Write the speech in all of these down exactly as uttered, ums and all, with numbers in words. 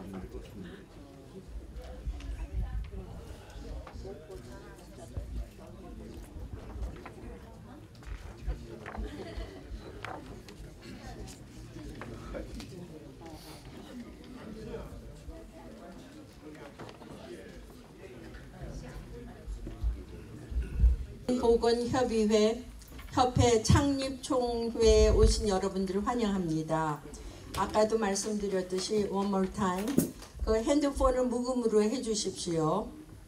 보건협의회 협회 창립총회에 오신 여러분들을 환영합니다. 아까도 말씀드렸듯이 one more time 그 핸드폰을 묵음으로 해주십시오.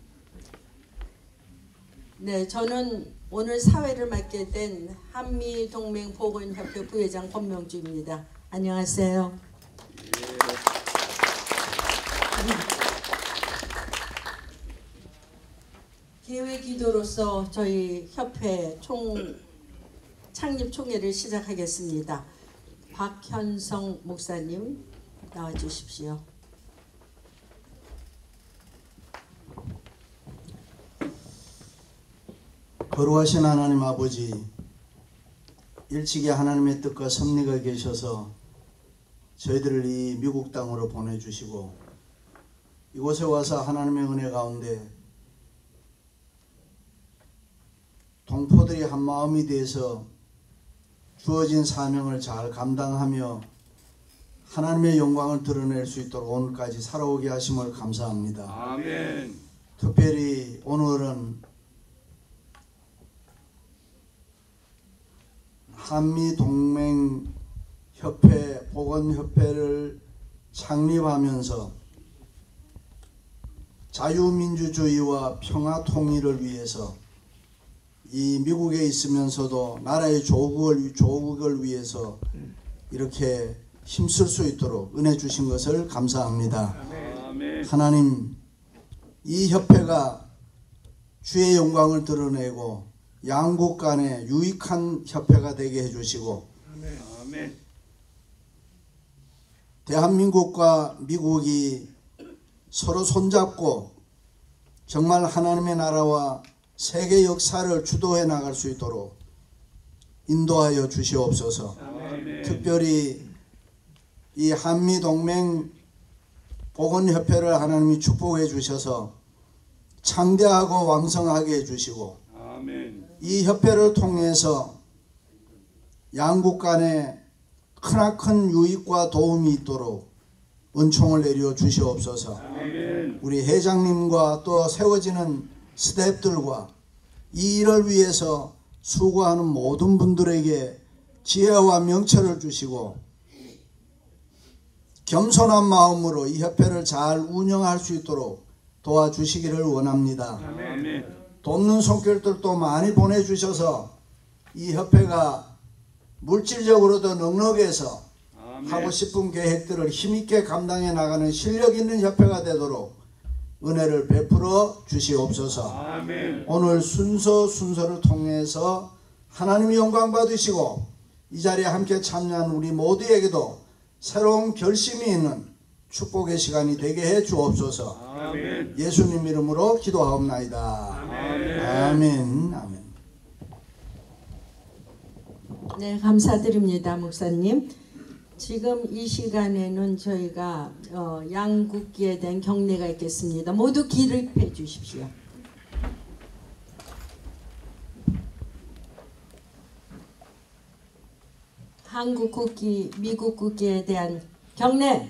네, 저는 오늘 사회를 맡게 된 한미동맹보건협회 부회장 권명주입니다. 안녕하세요. 개회 기도로서 저희 협회 총 창립 총회를 시작하겠습니다. 박현성 목사님 나와 주십시오. 거룩하신 하나님 아버지, 일찍이 하나님의 뜻과 섭리가 계셔서 저희들을 이 미국 땅으로 보내주시고 이곳에 와서 하나님의 은혜 가운데 동포들이 한 마음이 돼서 주어진 사명을 잘 감당하며 하나님의 영광을 드러낼 수 있도록 오늘까지 살아오게 하심을 감사합니다. 아멘. 특별히 오늘은 한미동맹협회 보건협회를 창립하면서 자유민주주의와 평화통일을 위해서 이 미국에 있으면서도 나라의 조국을, 조국을 위해서 이렇게 힘쓸 수 있도록 은혜 주신 것을 감사합니다. 아멘. 하나님, 이 협회가 주의 영광을 드러내고 양국 간에 유익한 협회가 되게 해주시고 아멘. 대한민국과 미국이 서로 손잡고 정말 하나님의 나라와 세계 역사를 주도해 나갈 수 있도록 인도하여 주시옵소서. 아멘. 특별히 이 한미동맹 보건협회를 하나님이 축복해 주셔서 창대하고 왕성하게 해주시고 아멘. 이 협회를 통해서 양국 간에 크나큰 유익과 도움이 있도록 은총을 내려 주시옵소서. 아멘. 우리 회장님과 또 세워지는 스태프들과 이 일을 위해서 수고하는 모든 분들에게 지혜와 명철을 주시고 겸손한 마음으로 이 협회를 잘 운영할 수 있도록 도와주시기를 원합니다. 아멘. 돕는 손길들도 많이 보내주셔서 이 협회가 물질적으로도 넉넉해서 아멘. 하고 싶은 계획들을 힘있게 감당해 나가는 실력 있는 협회가 되도록 은혜를 베풀어 주시옵소서. 아멘. 오늘 순서 순서를 통해서 하나님의 영광 받으시고 이 자리에 함께 참여한 우리 모두에게도 새로운 결심이 있는 축복의 시간이 되게 해 주옵소서. 아멘. 예수님 이름으로 기도하옵나이다. 아멘. 아멘. 아멘. 네, 감사드립니다, 목사님. 지금 이 시간에는 저희가 어, 양국기에 대한 경례가 있겠습니다. 모두 기립해 주십시오. 한국 국기, 미국 국기에 대한 경례.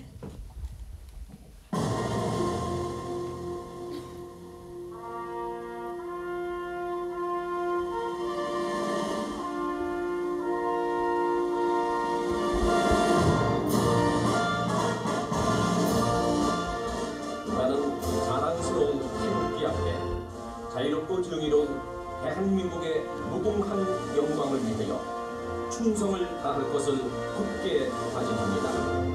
나는 자랑스러운 태극기 앞에 자유롭고 정의로운 대한민국의 무궁한 영광을 위하여 충성을 다할 것을 굳게 다짐합니다.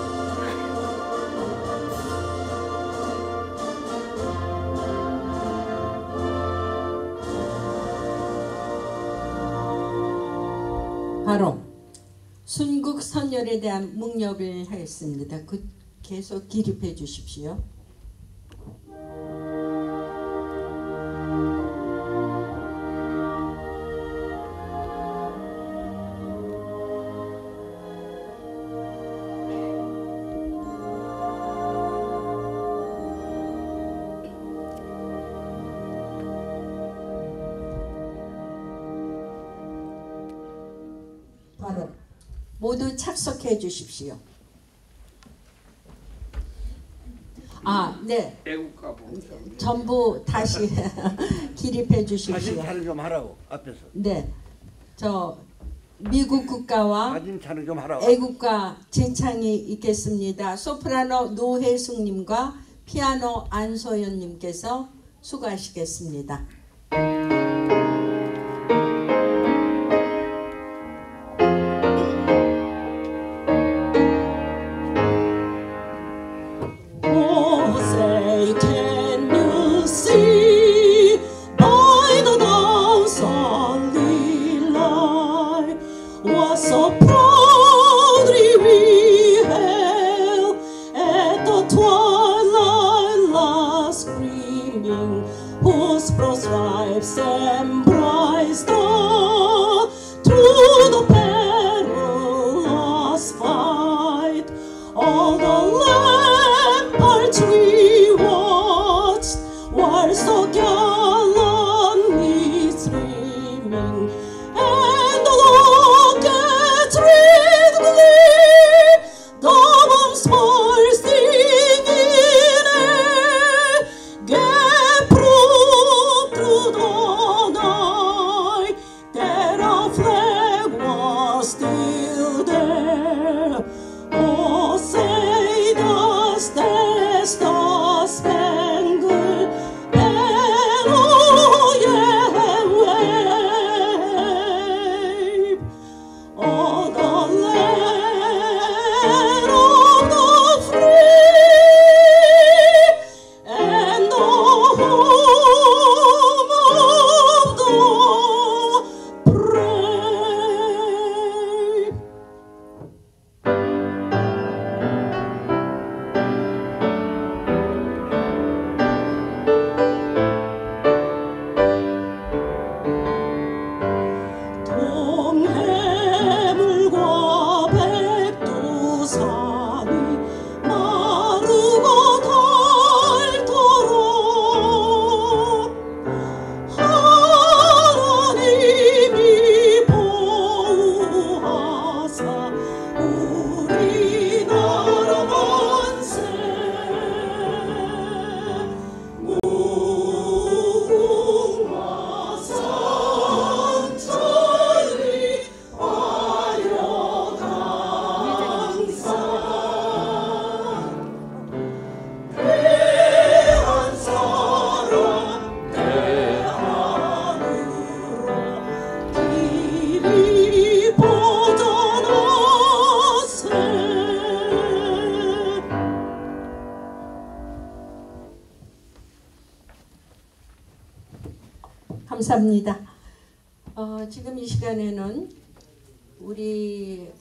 바로 순국 선열에 대한 묵념을 하겠습니다. 그 계속 기립해 주십시오. 모두 착석해 주십시오. 아, 네. 애국가 봉사. 전부 다시 기립해 사진 주십시오. 촬영 좀 하라고 앞에서. 네. 저 미국 국가와 사진 촬영 좀 하라고. 애국가 재창이 있겠습니다. 소프라노 노혜숙님과 피아노 안소연님께서 수고하시겠습니다. Oh, say, can you see by the dawn's early light what so proudly we hailed at the twilight last gleaming, whose broad stripes embrace the through the perilous fight. All the ramparts we watched were so gallantly streaming, and the rockets with glee, the bombs bursting in air, gave proof through the night that our flag was still there. Oh, say does this the spangled banner yet wave? Oh, the land of the free and the home of the brave. 동해물과 백두산이 마르고 닳도록 하나님이 보호하사 우리나라 만세. 무궁화 성천리 화려강산 대한 사랑 대한으로 길이 뻗어나세. 감사합니다. 어, 지금 이 시간에는 우리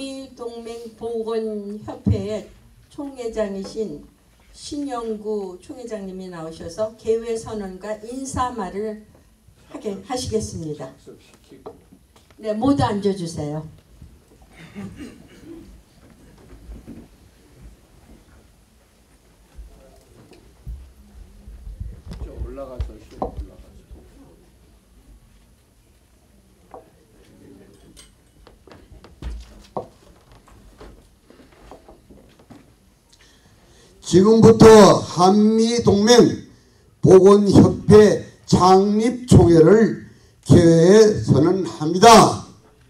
한미동맹보건협회의 총회장이신 신영구 총회장님이 나오셔서 개회선언과 인사말을 하게 하시겠습니다. 네, 모두 앉아주세요. 저 올라가서 쉬어 올라가서. 지금부터 한미동맹 보건협회 창립총회를 개회에 선언합니다.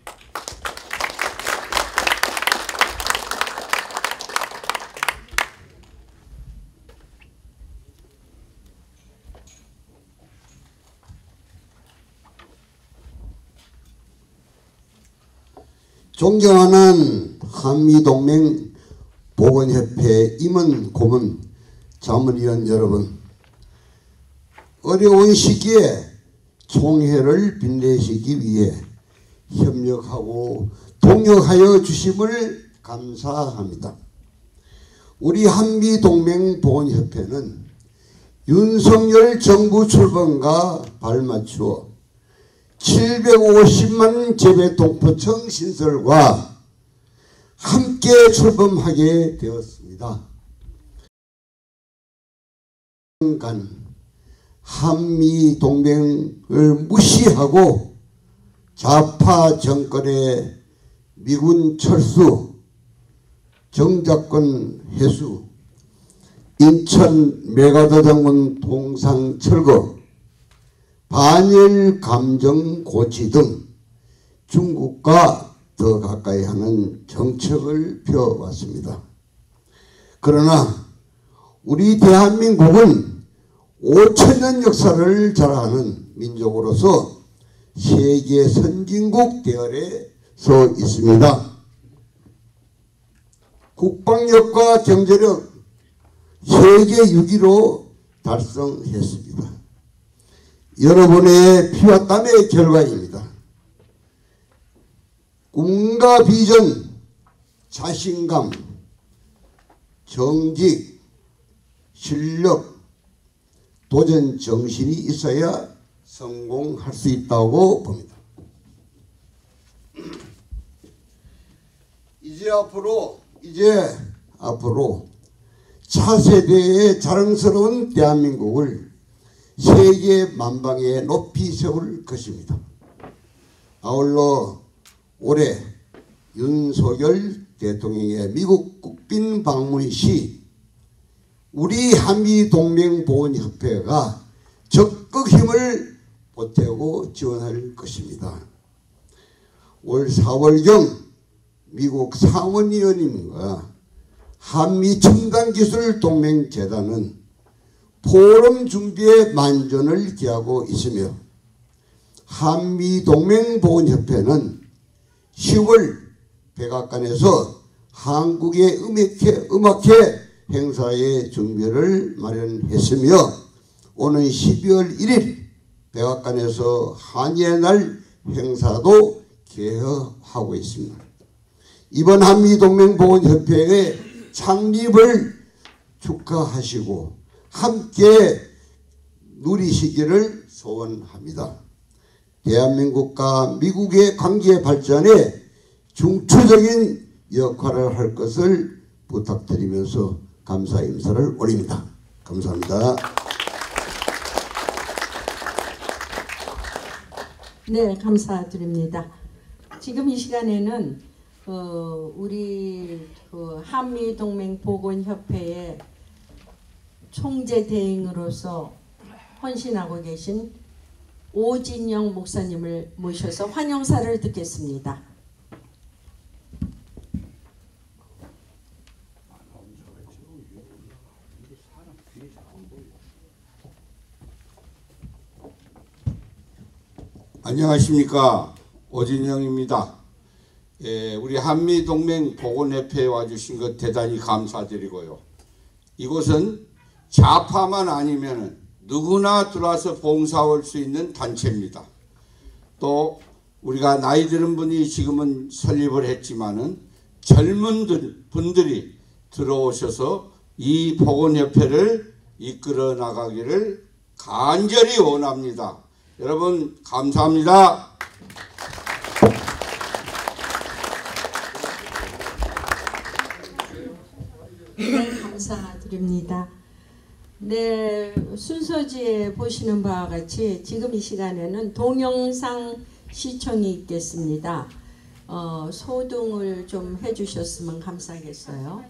존경하는 한미동맹 보건협회 임원 고문 자문위원 여러분, 어려운 시기에 총회를 빛내시기 위해 협력하고 동역하여 주심을 감사합니다. 우리 한미동맹 보건협회는 윤석열 정부 출범과 발맞추어 칠백오십만 재배동포청 신설과 함께 출범하게 되었습니다. 간 한미 동맹을 무시하고 좌파 정권에 미군 철수, 정작권 해수, 인천 메가더 장군 동상 철거, 반일 감정 고치 등 중국과 더 가까이 하는 정책을 펴왔습니다. 그러나 우리 대한민국은 오천 년 역사를 자랑하는 민족으로서 세계 선진국 대열에 서 있습니다. 국방력과 경제력 세계 육 위로 달성했습니다. 여러분의 피와 땀의 결과입니다. 꿈과 비전, 자신감, 정직, 실력, 도전 정신이 있어야 성공할 수 있다고 봅니다. 이제 앞으로 이제 앞으로 차세대의 자랑스러운 대한민국을 세계 만방에 높이 세울 것입니다. 아울러 올해 윤석열 대통령의 미국 국빈 방문 시 우리 한미동맹보훈협회가 적극 힘을 보태고 지원할 것입니다. 올 사월경 미국 상원의원님과 한미첨단기술동맹재단은 포럼 준비에 만전을 기하고 있으며 한미동맹보훈협회는 시월 백악관에서 한국의 음악회, 음악회 행사의 준비를 마련했으며 오는 십이월 일일 백악관에서 한예의 날 행사도 개최하고 있습니다. 이번 한미동맹보훈협회의 창립을 축하하시고 함께 누리시기를 소원합니다. 대한민국과 미국의 관계 발전에 중추적인 역할을 할 것을 부탁드리면서 감사 인사를 올립니다. 감사합니다. 네, 감사드립니다. 지금 이 시간에는 어, 우리 그 한미동맹보건협회의 총재 대행으로서 헌신하고 계신 오진영 목사님을 모셔서 환영사를 듣겠습니다. 안녕하십니까, 오진영입니다. 예, 우리 한미동맹보건협회에 와주신 것 대단히 감사드리고요. 이곳은 좌파만 아니면 누구나 들어와서 봉사할 수 있는 단체입니다. 또 우리가 나이 드는 분이 지금은 설립을 했지만은 젊은 분들이 들어오셔서 이 보건협회를 이끌어 나가기를 간절히 원합니다. 여러분 감사합니다. 네, 감사드립니다. 네, 순서지에 보시는 바와 같이 지금 이 시간에는 동영상 시청이 있겠습니다. 어, 소등을 좀 해주셨으면 감사하겠어요.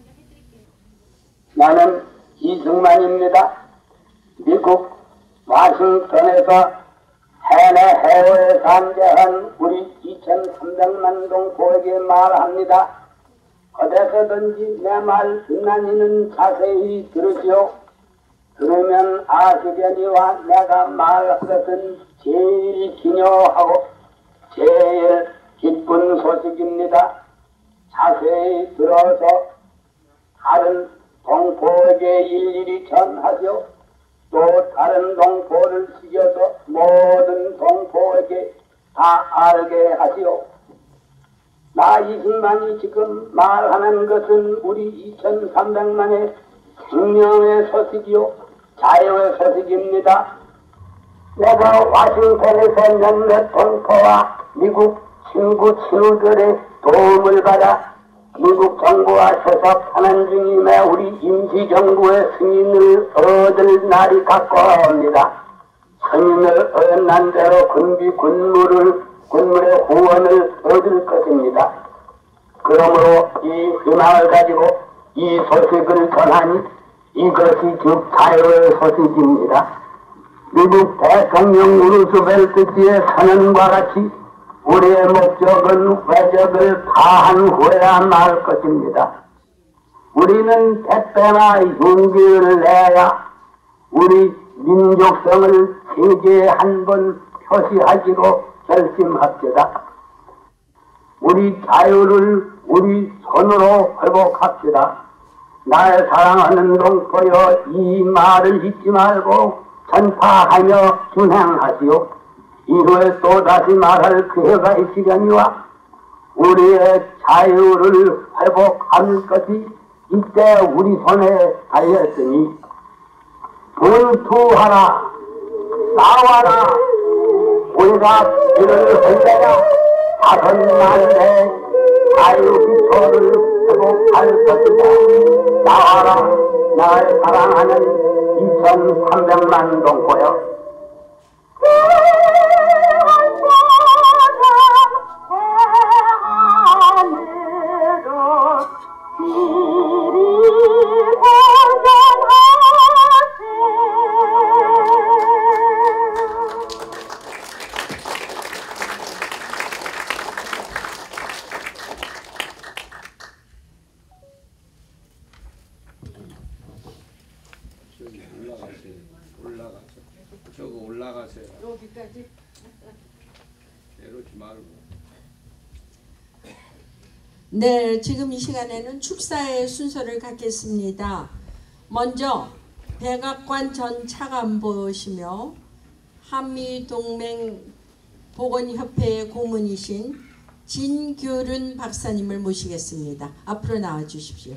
나는 이승만입니다. 미국 워싱턴에서 해내 해외에 잠재한 우리 이천삼백만 동포에게 말합니다. 어디서든지 내 말 듣는 이는 자세히 들으시오. 들으면 아시려니와 내가 말할 것은 제일 기묘하고 제일 기쁜 소식입니다. 자세히 들어서 다른 동포에게 일일이 전하시오. 또 다른 동포를 시켜서 모든 동포에게 다 알게 하시오. 나 이승만이 지금 말하는 것은 우리 이천삼백만의 생명의 소식이요 자유의 소식입니다. 내가 워싱턴에서 몇몇 동포와 미국 친구 친구들의 도움을 받아 미국 정부와 협업하는 중임에 우리 임시정부의 승인을 얻을 날이 가까워옵니다. 승인을 얻는 대로 군비 군무를 군물의 후원을 얻을 것입니다. 그러므로 이 희망을 가지고 이 소식을 전하니 이것이 즉 자유의 소식입니다. 미국 대통령 루스벨트의 선언과 같이 우리의 목적은 외적을 파한 후에야 말 것입니다. 우리는 택배나 흉기를 내야 우리 민족성을 세계에 한 번 표시하기로 결심합시다. 우리 자유를 우리 손으로 회복합시다. 날 사랑하는 동포여, 이 말을 잊지 말고 전파하며 준행하시오. 이후에 또다시 말할 기회가 이 시간이와 우리의 자유를 회복할 것이 이때 우리 손에 달렸으니 분투하라, 싸워라. 우리가 이를 흘려야 다섯 만의 자유 기초를 회복할 것이다. 나와라, 날 사랑하는 이천삼백만 동포여. 올라가세요. 저거 올라가세요. 여기까지. 내려오지 말고. 네, 지금 이 시간에는 축사의 순서를 갖겠습니다. 먼저 백악관 전 차관보시며 한미동맹 보건협회의 고문이신 진규른 박사님을 모시겠습니다. 앞으로 나와 주십시오.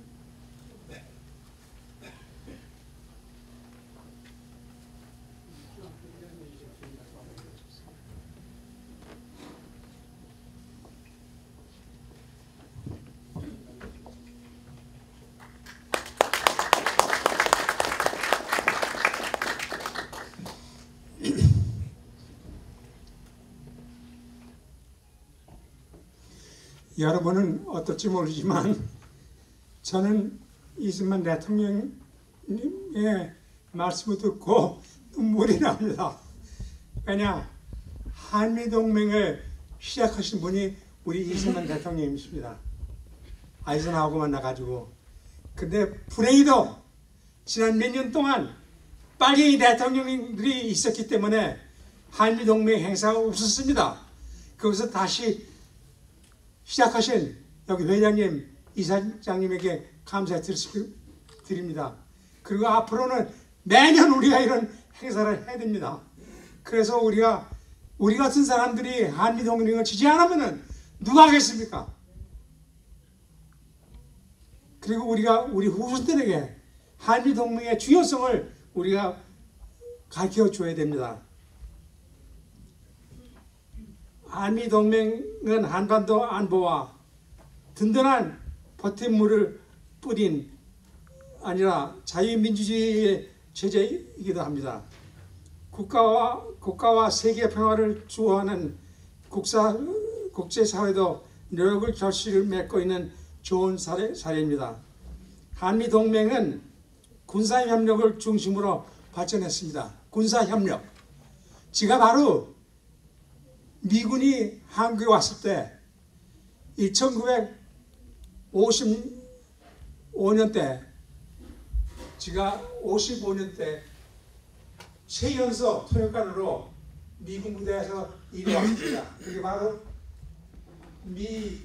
여러분은 어떨지 모르지만 저는 이승만 대통령의 말씀을 듣고 눈물이 납니다. 왜냐, 한미동맹을 시작하신 분이 우리 이승만 대통령이십니다. 아이젠하워하고 만나가지고. 근데 불행히도 지난 몇 년 동안 빨갱이 대통령들이 있었기 때문에 한미동맹 행사가 없었습니다. 거기서 다시 시작하신 여기 회장님, 이사장님에게 감사 드립니다. 그리고 앞으로는 매년 우리가 이런 행사를 해야 됩니다. 그래서 우리가 우리 같은 사람들이 한미동맹을 지지 않으면 누가 하겠습니까? 그리고 우리가 우리 후손들에게 한미동맹의 중요성을 우리가 가르쳐 줘야 됩니다. 한미동맹은 한반도 안보와 든든한 버팀목을 뿌린 아니라 자유민주주의의 체제이기도 합니다. 국가와, 국가와 세계 평화를 주호하는 국사, 국제사회도 노력을 결실을 맺고 있는 좋은 사례, 사례입니다. 한미동맹은 군사협력을 중심으로 발전했습니다. 군사협력. 지가 바로 미군이 한국에 왔을 때 천구백오십오 년 때 제가 오십오 년 때 최연소 통역관으로 미군 부대에서 일해 왔습니다. 그게 바로 미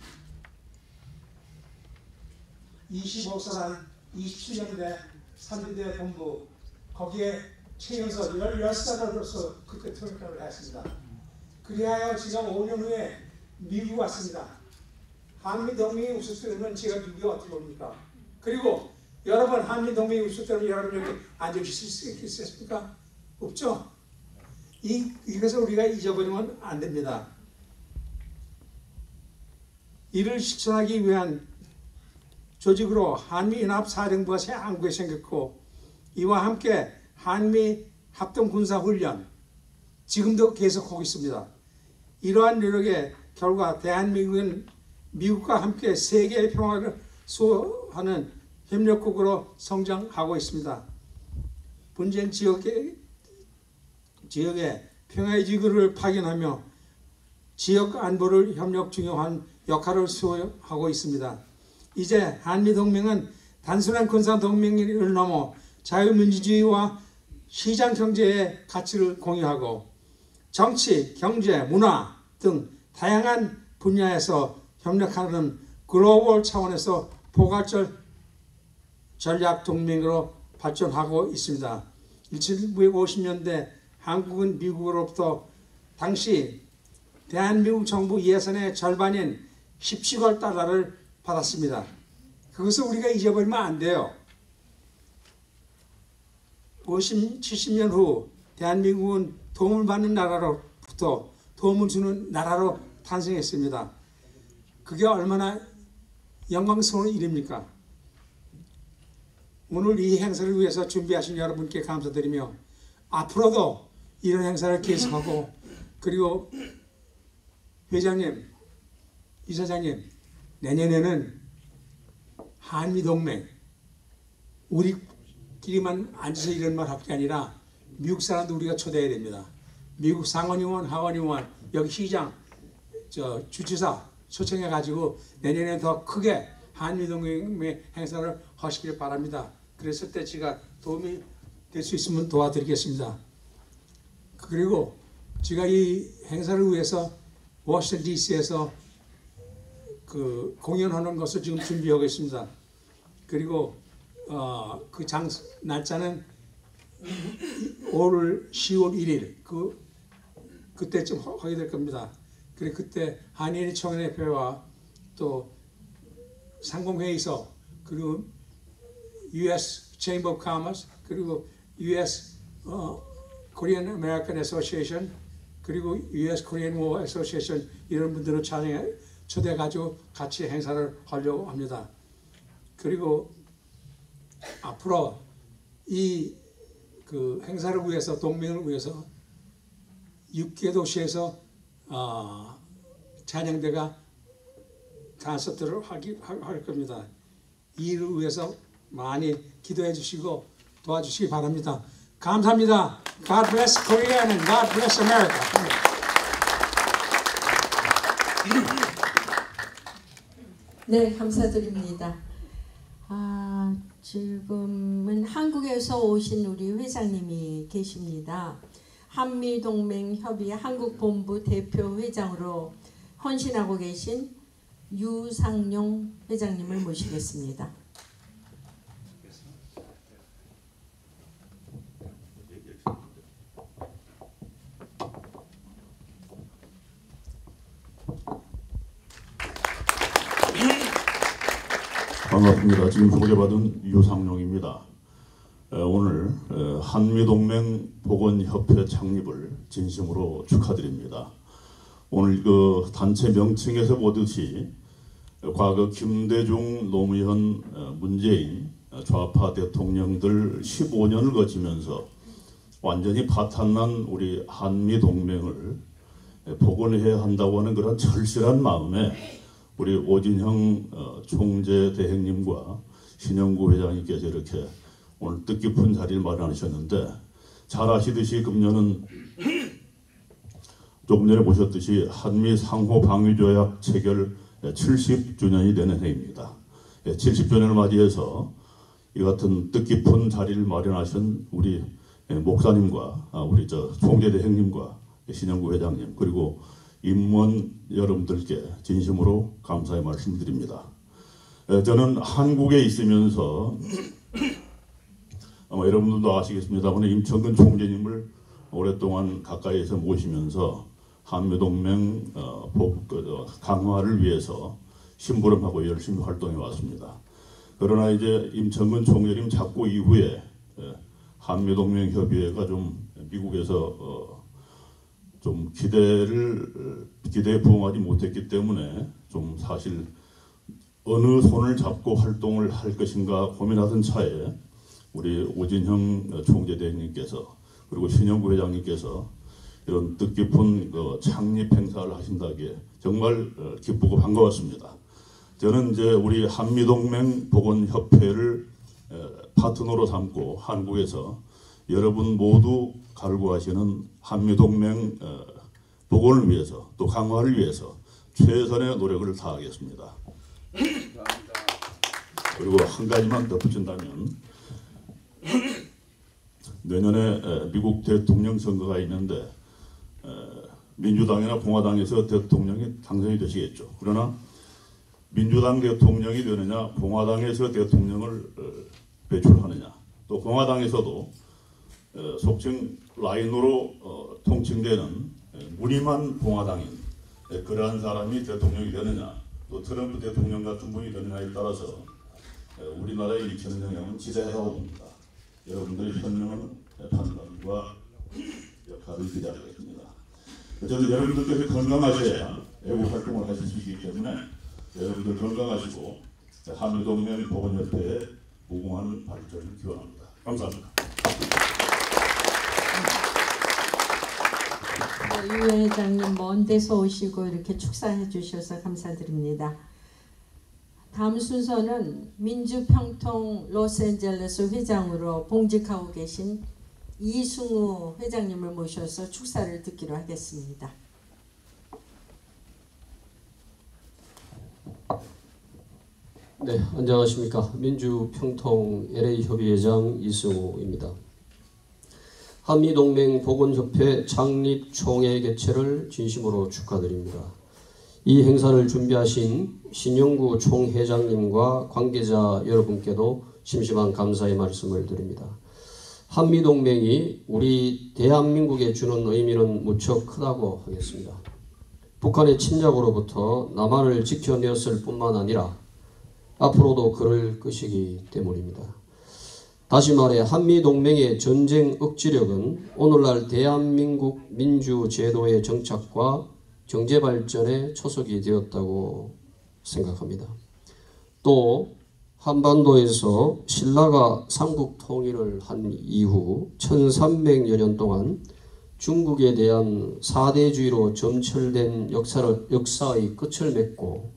이십오 사단 이십칠 년대 삼 비대 본부 거기에 최연소 열 사단으로서 그때 통역관을 했습니다. 그리하여 제가 오 년 후에 미국 왔습니다. 한미동맹이 없을 때는 제가 미국에 어떻게 옵니까? 그리고 여러분, 한미동맹이 없을 때는 여러분 여기 앉아 계실 수 있겠습니까? 없죠? 이, 이것을 우리가 잊어버리면 안 됩니다. 이를 실천하기 위한 조직으로 한미연합사령부가 새 한국에 생겼고, 이와 함께 한미합동군사훈련 지금도 계속하고 있습니다. 이러한 노력의 결과 대한민국은 미국과 함께 세계의 평화를 수호하는 협력국으로 성장하고 있습니다. 분쟁 지역의 지역의 평화의 지구를 파견하며 지역 안보를 협력 중요한 역할을 수행하고 있습니다. 이제 한미동맹은 단순한 군사동맹을 넘어 자유민주주의와 시장경제의 가치를 공유하고 정치, 경제, 문화 등 다양한 분야에서 협력하는 글로벌 차원에서 포괄적 전략 동맹으로 발전하고 있습니다. 천구백오십 년대 한국은 미국으로부터 당시 대한민국 정부 예산의 절반인 십칠억 달러를 받았습니다. 그것을 우리가 잊어버리면 안 돼요. 오십, 칠십 년 후 대한민국은 도움을 받는 나라로부터 도움을 주는 나라로 탄생했습니다. 그게 얼마나 영광스러운 일입니까? 오늘 이 행사를 위해서 준비하신 여러분께 감사드리며 앞으로도 이런 행사를 계속하고 그리고 회장님, 이사장님 내년에는 한미동맹 우리끼리만 앉아서 이런 말 할 게 아니라 미국 사람도 우리가 초대해야 됩니다. 미국 상원의원, 하원의원, 여기 시장, 저 주지사 초청해가지고 내년에 더 크게 한미동맹 행사를 하시길 바랍니다. 그랬을 때 제가 도움이 될 수 있으면 도와드리겠습니다. 그리고 제가 이 행사를 위해서 워싱턴 디씨에서 그 공연하는 것을 지금 준비하고 있습니다. 그리고 어, 그 장 날짜는 올 시월 일일 그 그때쯤 하게 될 겁니다. 그리고 그때 한일 청년협회와 또 상공회의소 그리고 유에스 Chamber of Commerce 그리고 유에스 어, Korean American Association 그리고 유에스 Korean War Association 이런 분들을 촬영해 초대해 가지고 같이 행사를 하려고 합니다. 그리고 앞으로 이 그 행사를 위해서 동맹을 위해서 육 개 도시에서 어, 찬양대가 콘서트를 하기 할 겁니다. 이를 위해서 많이 기도해 주시고 도와주시기 바랍니다. 감사합니다. God bless Korea and God bless America. 네, 감사드립니다. 아, 지금은 한국에서 오신 우리 회장님이 계십니다. 한미동맹협의 한국본부 대표 회장으로 헌신하고 계신 유상용 회장님을 모시겠습니다. 반갑습니다. 지금 소개받은 유상용입니다. 오늘 한미동맹 보건협회 창립을 진심으로 축하드립니다. 오늘 그 단체 명칭에서 보듯이 과거 김대중, 노무현, 문재인 좌파 대통령들 십오 년을 거치면서 완전히 파탄난 우리 한미동맹을 복원해야 한다고 하는 그런 절실한 마음에 우리 오진형 총재 대행님과 신영구 회장님께서 이렇게 오늘 뜻깊은 자리를 마련하셨는데 잘 아시듯이 금년은 조금 전에 보셨듯이 한미 상호 방위조약 체결 칠십 주년이 되는 해입니다. 칠십 주년을 맞이해서 이 같은 뜻깊은 자리를 마련하신 우리 목사님과 우리 저 총재 대행님과 신영구 회장님 그리고 임원 여러분들께 진심으로 감사의 말씀드립니다. 저는 한국에 있으면서 아마 여러분들도 아시겠습니다만 임청근 총재님을 오랫동안 가까이에서 모시면서 한미동맹 강화를 위해서 심부름하고 열심히 활동해 왔습니다. 그러나 이제 임청근 총재님 잡고 이후에 한미동맹 협의회가 좀 미국에서 좀 기대를 기대에 부응하지 못했기 때문에 좀 사실 어느 손을 잡고 활동을 할 것인가 고민하던 차에 우리 오진형 총재 대행님께서 그리고 신영구 회장님께서 이런 뜻깊은 그 창립 행사를 하신다기에 정말 어, 기쁘고 반가웠습니다. 저는 이제 우리 한미동맹 보건협회를 에, 파트너로 삼고 한국에서 여러분 모두 갈구하시는 한미동맹 어, 복원을 위해서 또 강화를 위해서 최선의 노력을 다하겠습니다. 그리고 한 가지만 덧붙인다면 내년에 미국 대통령 선거가 있는데 민주당이나 공화당에서 대통령이 당선이 되시겠죠. 그러나 민주당 대통령이 되느냐 공화당에서 대통령을 배출하느냐 또 공화당에서도 속칭 라인으로 통칭되는 무림한 공화당인 그러한 사람이 대통령이 되느냐 또 트럼프 대통령 같은 분이 되느냐에 따라서 우리나라에 미치는 영향은 지대하다고 봅니다. 여러분들의 현명한 판단과 역할을 기대하겠습니다. 어쨌든 여러분들께서 건강하셔야 애국 활동을 하실 수 있기 때문에 여러분들 건강하시고 한미동맹 보건협회에 무궁한 발전을 기원합니다. 감사합니다. 유 회장님 먼 데서 오시고 이렇게 축사해 주셔서 감사드립니다. 다음 순서는 민주평통 로스앤젤레스 회장으로 봉직하고 계신 이승우 회장님을 모셔서 축사를 듣기로 하겠습니다. 네, 안녕하십니까. 민주평통 엘에이 협의회장 이승우입니다. 한미동맹 보건협회 창립 총회 개최를 진심으로 축하드립니다. 이 행사를 준비하신 신영구 총회장님과 관계자 여러분께도 심심한 감사의 말씀을 드립니다. 한미동맹이 우리 대한민국에 주는 의미는 무척 크다고 하겠습니다. 북한의 침략으로부터 남한을 지켜내었을 뿐만 아니라 앞으로도 그럴 것이기 때문입니다. 다시 말해 한미동맹의 전쟁 억지력은 오늘날 대한민국 민주제도의 정착과 경제발전에 초석이 되었다고 생각합니다. 또 한반도에서 신라가 삼국 통일을 한 이후 천삼백여 년 동안 중국에 대한 사대주의로 점철된 역사를, 역사의 끝을 맺고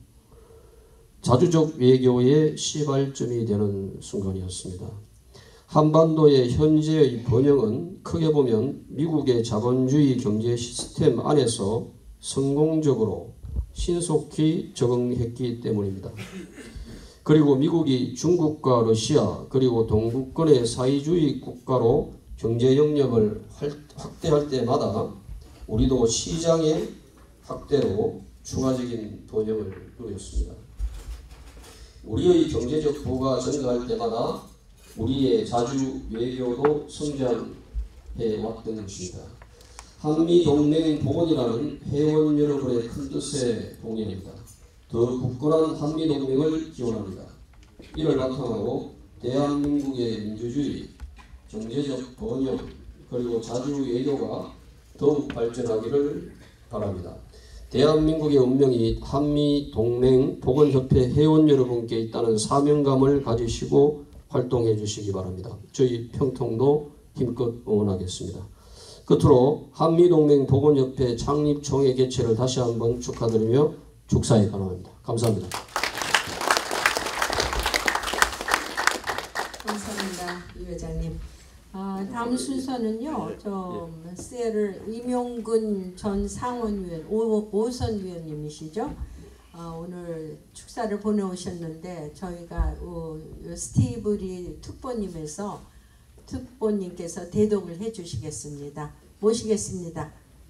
자주적 외교의 시발점이 되는 순간이었습니다. 한반도의 현재의 번영은 크게 보면 미국의 자본주의 경제 시스템 안에서 성공적으로 신속히 적응했기 때문입니다. 그리고 미국이 중국과 러시아 그리고 동구권의 사회주의 국가로 경제 영역을 확대할 때마다 우리도 시장의 확대로 추가적인 번영을 누렸습니다. 우리의 경제적 부가 증가할 때마다 우리의 자주 외교도 성장해 왔던 것입니다. 한미동맹 복원이라는 회원 여러분의 큰 뜻에 동의합니다. 더 굳건한 한미동맹을 기원합니다. 이를 바탕으로 대한민국의 민주주의, 경제적 번영, 그리고 자주 외교가 더욱 발전하기를 바랍니다. 대한민국의 운명이 한미동맹 보건협회 회원 여러분께 있다는 사명감을 가지시고 활동해 주시기 바랍니다. 저희 평통도 힘껏 응원하겠습니다. 끝으로 한미동맹 보건협회 창립총회 개최를 다시 한번 축하드리며 축사에 감사합니다. 감사합니다. 감사합니다, 유 회장님. 아, 다음 순서는요, 좀 세를 이명근 전 상원의원, 오선 위원님이시죠? 어, 오늘 축사를 보내오셨는데 저희가 어, 스티브리 특보님에서 특보님께서 대독을 해주시겠습니다. 모시겠습니다.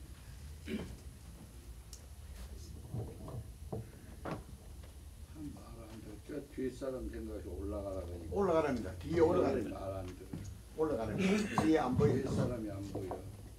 저 뒷사람 생각해서 올라가라 그러니까 올라가랍니다. 뒤에 올라가랍니다. 말안 들어. 올라가랍니다. 뒤에 안 보입니다. 뒷사람이 안 보여.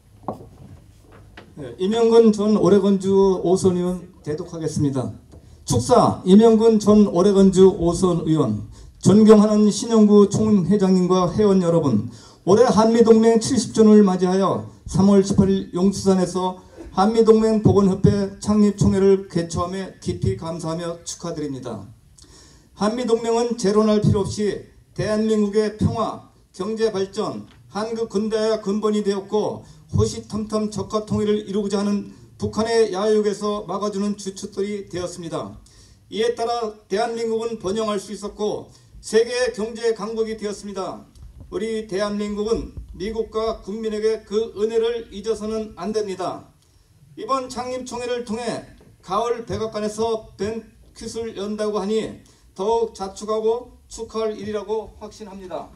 네, 이명근 전 오레건주 오선 의원 대독하겠습니다. 축사 이명근 전 오레건주 오선 의원, 존경하는 신영구 총회장님과 회원 여러분, 올해 한미동맹 칠십 주년을 맞이하여 삼월 십팔일 용수산에서 한미동맹 보건협회 창립총회를 개최함에 깊이 감사하며 축하드립니다. 한미동맹은 재론할 필요 없이 대한민국의 평화, 경제발전, 한국 근대화의 근본이 되었고 호시탐탐 적화 통일을 이루고자 하는 북한의 야욕에서 막아주는 주춧돌이 되었습니다. 이에 따라 대한민국은 번영할 수 있었고 세계 경제 강국이 되었습니다. 우리 대한민국은 미국과 국민에게 그 은혜를 잊어서는 안 됩니다. 이번 창립총회를 통해 가을 백악관에서 뱅퀴트를 연다고 하니 더욱 자축하고 축하할 일이라고 확신합니다.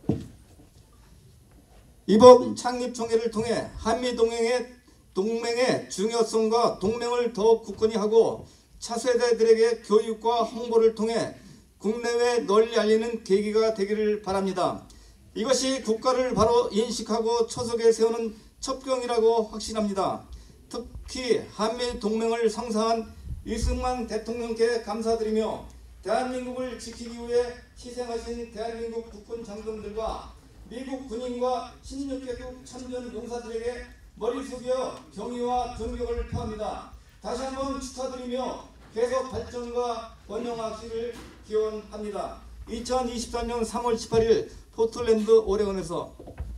이번 창립총회를 통해 한미동맹의 동맹의 중요성과 동맹을 더욱 굳건히 하고 차세대들에게 교육과 홍보를 통해 국내외 널리 알리는 계기가 되기를 바랍니다. 이것이 국가를 바로 인식하고 초석에 세우는 첩경이라고 확신합니다. 특히 한미동맹을 성사한 이승만 대통령께 감사드리며 대한민국을 지키기 위해 희생하신 대한민국 국군 장병들과 미국 군인과 십육 개국 참전 용사들에게 머리 숙여 경의와 존경을 표합니다. 다시 한번 축하드리며 계속 발전과 번영하기를 기원합니다. 이천이십삼 년 삼월 십팔일 포틀랜드 오레곤에서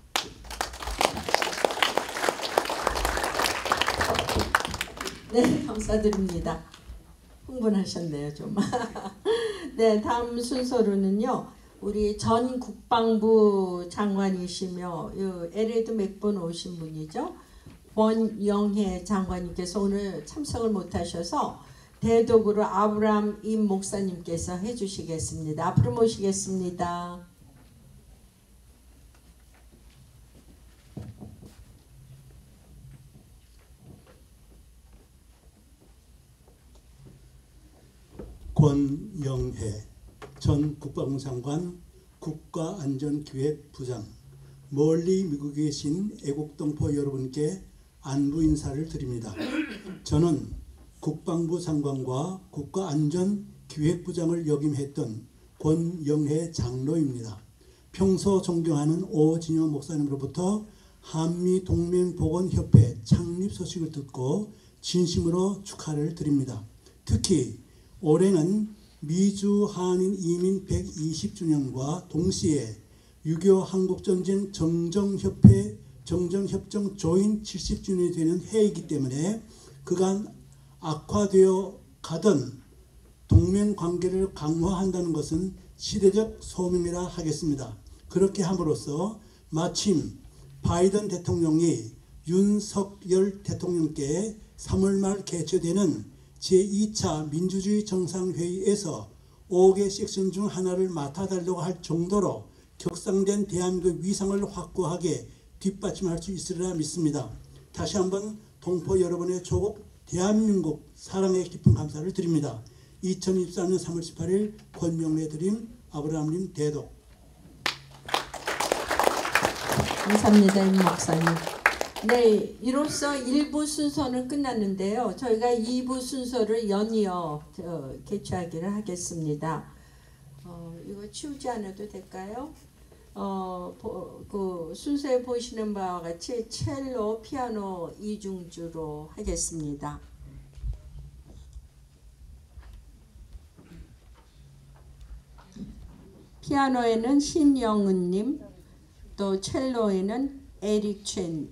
네, 감사드립니다. 흥분하셨네요, 좀. 네, 다음 순서로는요. 우리 전 국방부 장관이시며 엘에도 몇 번 오신 분이죠. 권영해 장관님께서 오늘 참석을 못하셔서 대독으로 아브라함 임 목사님께서 해주시겠습니다. 앞으로 모시겠습니다. 권영해 전 국방부 장관 국가안전기획부장, 멀리 미국에 계신 애국동포 여러분께 안부 인사를 드립니다. 저는 국방부 장관과 국가안전기획부장을 역임했던 권영해 장로입니다. 평소 존경하는 오진영 목사님으로부터 한미동맹보건협회 창립 소식을 듣고 진심으로 축하를 드립니다. 특히 올해는 미주 한인 이민 백이십 주년과 동시에 유교 한국전쟁 정정협회 정정협정 조인 칠십 주년이 되는 해이기 때문에 그간 악화되어 가던 동맹관계를 강화한다는 것은 시대적 소명이라 하겠습니다. 그렇게 함으로써 마침 바이든 대통령이 윤석열 대통령께 삼월 말 개최되는 제이 차 민주주의 정상회의에서 다섯 개 섹션 중 하나를 맡아달라고 할 정도로 격상된 대한민국 위상을 확고하게 뒷받침할 수 있으리라 믿습니다. 다시 한번 동포 여러분의 조국 대한민국 사랑에 깊은 감사를 드립니다. 이천이십삼 년 삼월 십팔일 권영래 드림 아브라함님 대독. 감사합니다, 임 목사님. 네, 이로써 일 부 순서는 끝났는데요. 저희가 이 부 순서를 연이어 어, 개최하기를 하겠습니다. 어, 이거 치우지 않아도 될까요? 어, 보, 그 순서에 보시는 바와 같이 첼로, 피아노 이중주로 하겠습니다. 피아노에는 신영은님, 또 첼로에는 에릭 첸.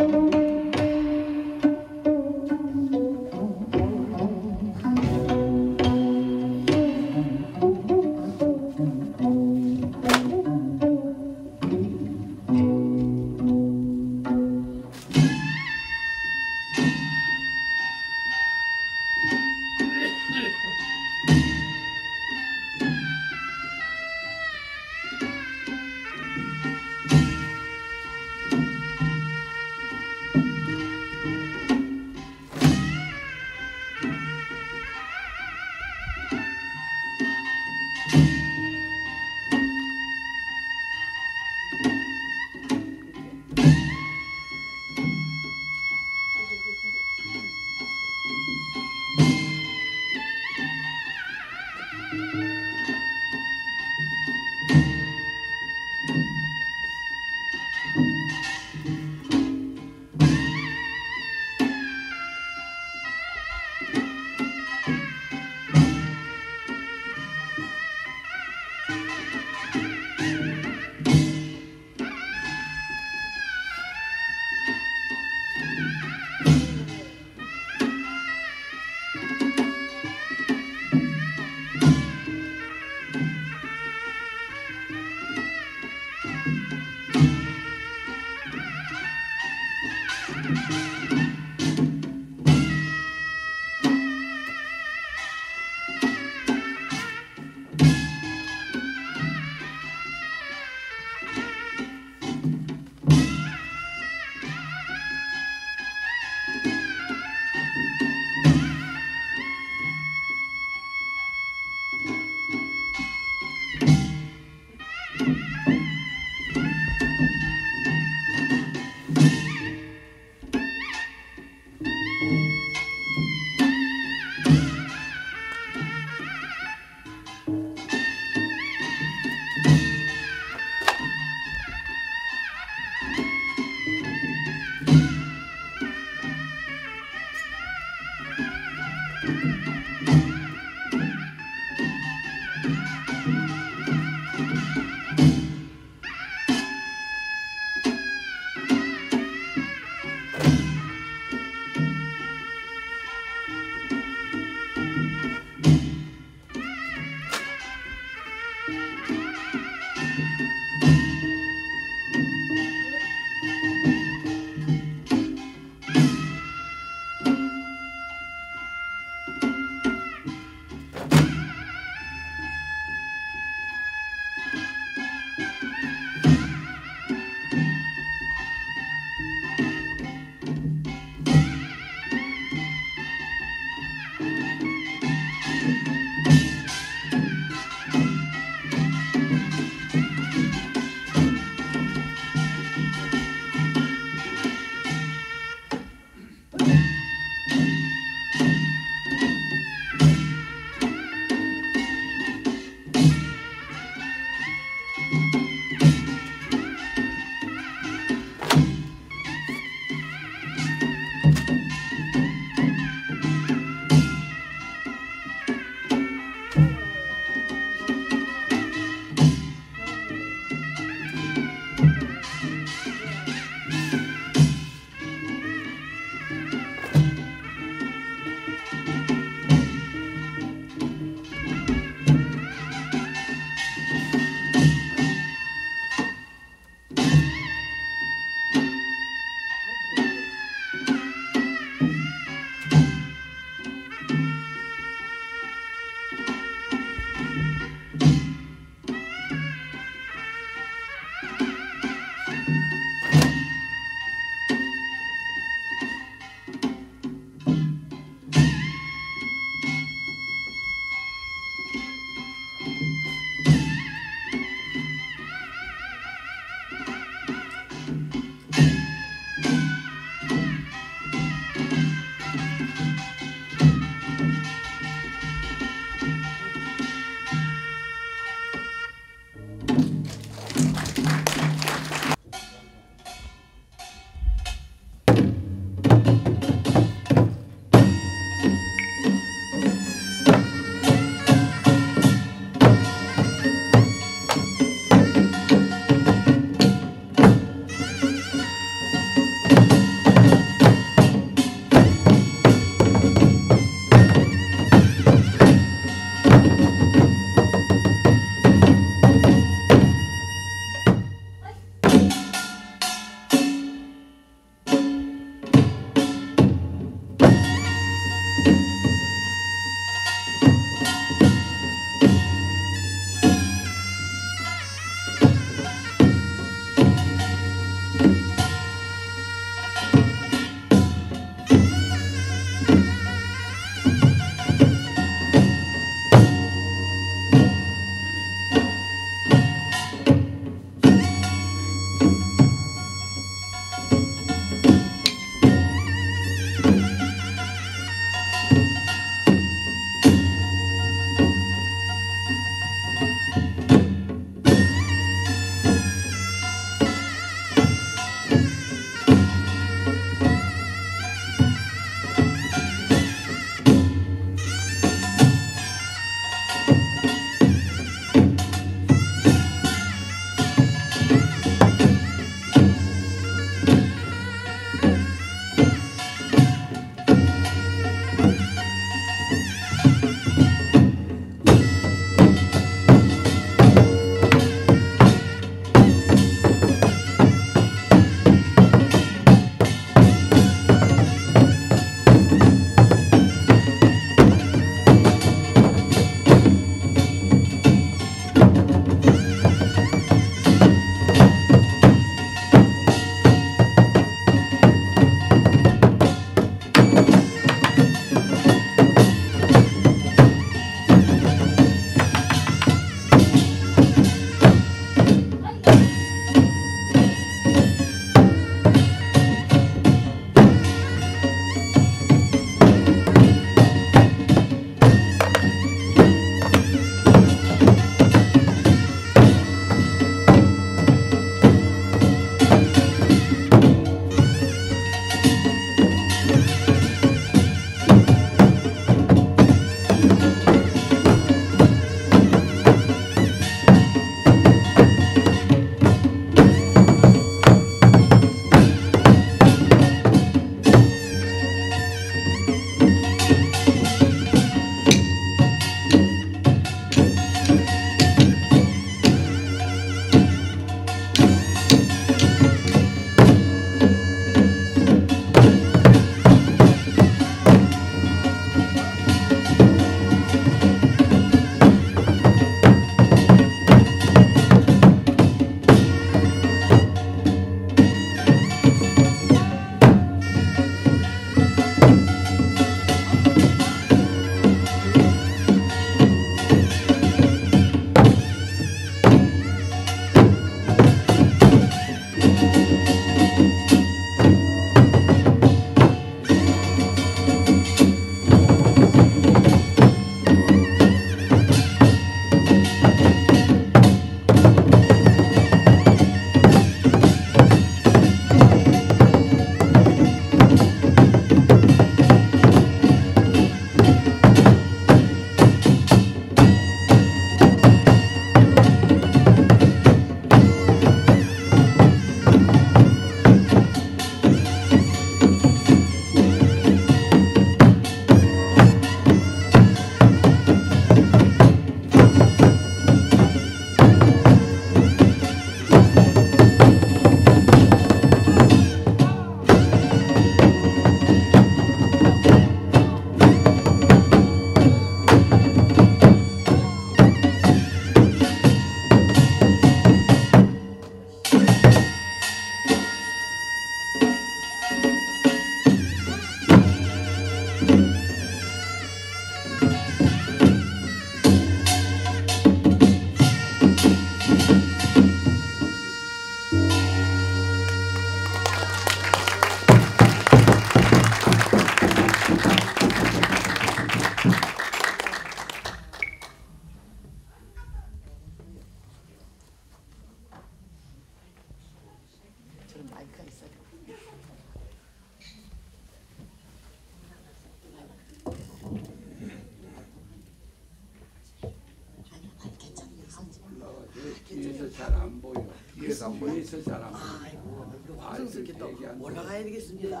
뒤에서 잘 안 보여. 뒤에서 안 보여. 뒤에서 잘 안 보여. 아이고 방송스럽게 또 올라가야 되겠습니다.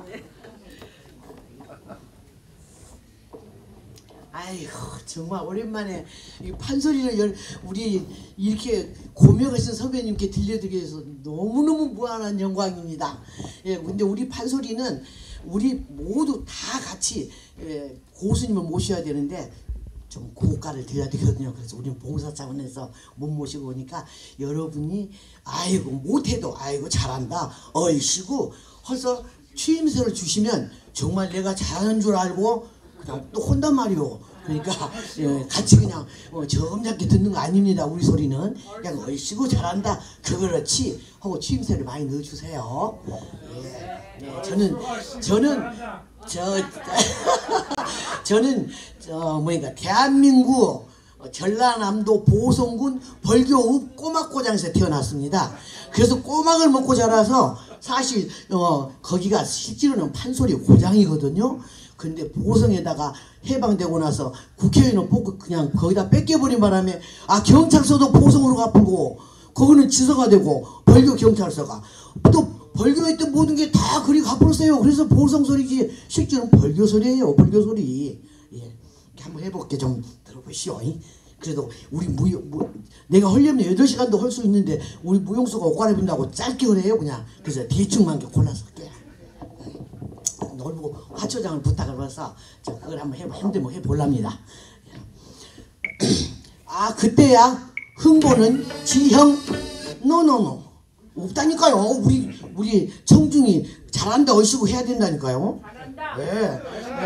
아이고 정말 오랜만에 이 판소리를 열, 우리 이렇게 고명하신 선배님께 들려드리기 위해서 너무너무 무한한 영광입니다. 예, 근데 우리 판소리는 우리 모두 다 같이 예, 고수님을 모셔야 되는데 좀 고가를 드려야 되거든요. 그래서 우리는 봉사 차원에서 못 모시고 오니까 여러분이 아이고 못해도 아이고 잘한다 얼씨구 해서 취임새를 주시면 정말 내가 잘하는 줄 알고 그냥 또 혼단 말이오. 그러니까 예, 같이 그냥 어, 점잖게 듣는 거 아닙니다. 우리 소리는 그냥 얼씨구 잘한다 그렇지 하고 취임새를 많이 넣어주세요. 예, 예, 저는 저는 저 저는 어 뭐니까 대한민국 전라남도 보성군 벌교읍 꼬막고장에서 태어났습니다. 그래서 꼬막을 먹고 자라서 사실 어 거기가 실제로는 판소리 고장이거든요. 근데 보성에다가 해방되고 나서 국회의원을 뽑고 그냥 거기다 뺏겨버린 바람에 아 경찰서도 보성으로 갚고 거기는 지서가 되고 벌교 경찰서가 또 벌교에 있던 모든 게 다 그리 갚았어요. 그래서 보성 소리지 실제로는 벌교 소리예요. 벌교 소리. 예, 한번 해볼게. 좀 들어보시오. 그래도 우리 무용 무, 내가 하려면 여덟 시간도 할 수 있는데 우리 무용수가 옷 갈아입는다고 짧게 그래요 그냥. 그래서 대충만 골라서 할게. 널 보고 화초장을 부탁을 받아서 저 그걸 한번 해보 힘들면 해볼랍니다. 아 그때야 흥보는 지형 노노노 없다니까요. 우리 우리 청중이 잘한다 얼씨구 해야 된다니까요. 잘한다. 예.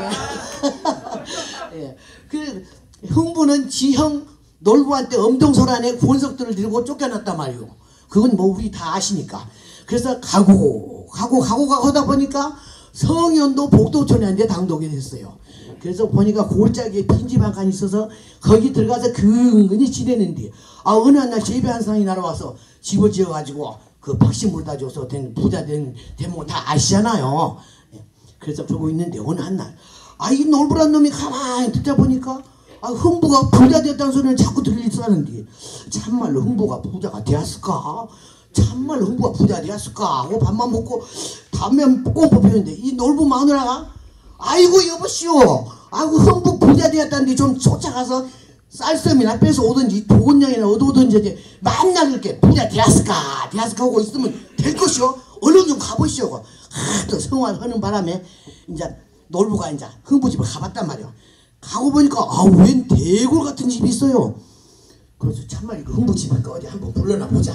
예. 예. 그 흥부는 지형 놀부한테 엄동설안에 권석들을 들고 쫓겨났단 말이오. 그건 뭐 우리 다 아시니까. 그래서 가고 가고 가고가 하다 보니까 성현도 복도촌에 당독이 됐어요. 그래서 보니까 골짜기에 빈집 한 칸 있어서 거기 들어가서 근근히 지내는데 아 어느 날 제비 한 상이 날아와서 집을 지어가지고 그 박신물 다 줘서 된 부자 된 대목은 다 아시잖아요. 그래서 그러고 있는데 어느 한날 아 이 놀부란 놈이 가만히 듣다 보니까 아 흥부가 부자 됐다는 소리를 자꾸 들리더라는데 참말로 흥부가 부자가 되었을까? 참말로 흥부가 부자 되었을까? 하고 밥만 먹고 담배 꽁 뽑히는데 이 놀부 마누라가 아이고 여보시오 아이고 흥부 부자 되었다는데 좀 쫓아가서 쌀섬이나 뺏어 오든지 도건냥이나 얻어오든지 만날 이렇게 부자 되었을까 되었을까 하고 있으면 될 것이오. 얼른 좀 가보시오. 하도 생활하는 바람에 이제 놀부가 이제 흥부집을 가봤단 말이오. 가고 보니까 아 웬 대골 같은 집이 있어요. 그래서 참말 이거 흥부집일까 어디 한번 불러나 보자.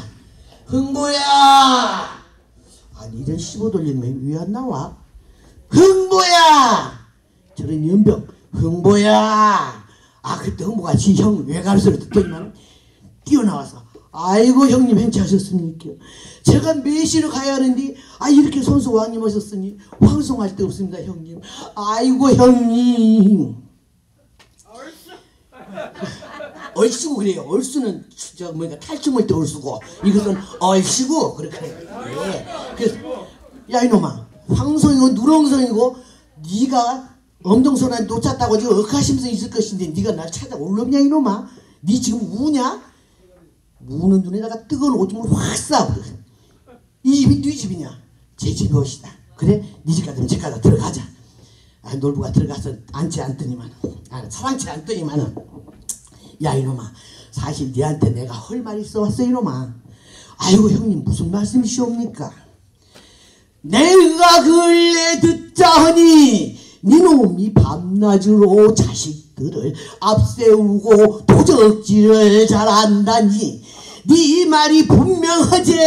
흥부야 아니 이런 씹어 돌리면 왜 안 나와? 흥부야 저런 연병 흥부야 아 그때 흥부가 지 형 외가르소를 듣더니만 뛰어나와서 아이고 형님 괜찮으셨습니까? 제가 매시를 가야 하는데 아 이렇게 손수 왕님 오셨으니 황송할 데 없습니다 형님. 아이고 형님 얼씨구 그래요. 얼씨는 저 뭐니까 탈춤할 때 얼씨고 이것은 얼씨구 그렇게 예. 그래서 야 이놈아 황송이고 누렁성이고 네가 엄동선한테 놓쳤다고 지금 억하심성 있을 것인데 네가 날 찾아올렵냐 이놈아. 네 지금 우냐? 우는 눈에다가 뜨거운 오줌을 확 쏴. 이 집이 네 집이냐? 제 집이 옷이다. 그래? 네 집 가면 제 가다 들어가자. 아, 놀부가 들어가서 앉지 않더니만 아, 사랑치 않더니만은 야 이놈아 사실 니한테 내가 할 말이 있어 왔어 이놈아. 아이고 형님 무슨 말씀이시옵니까? 내가 근래 듣자하니 니놈이 밤낮으로 자식들을 앞세우고 도적질을 잘한다니 네 말이 분명하지.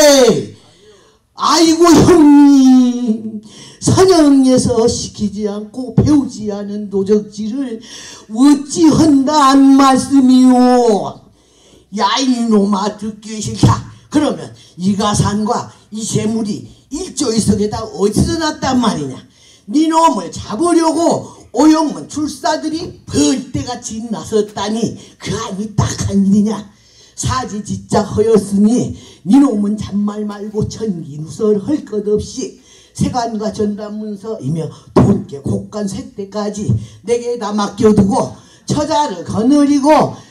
아이고 형님 선영에서 시키지 않고 배우지 않은 도적질을 어찌 한다는 말씀이오. 야 이놈아 듣기 싫다. 그러면 이 가산과 이 재물이 일조일석에다 어디서 났단 말이냐. 니놈을 잡으려고 오영문 출사들이 벌떼같이 나섰다니 그 안이 딱한 일이냐. 사지 짓자 허였으니 니놈은 잔말 말고 천기누설 할 것 없이 세관과 전담문서이며 돈께 곡간 색대까지 내게다 맡겨두고 처자를 거느리고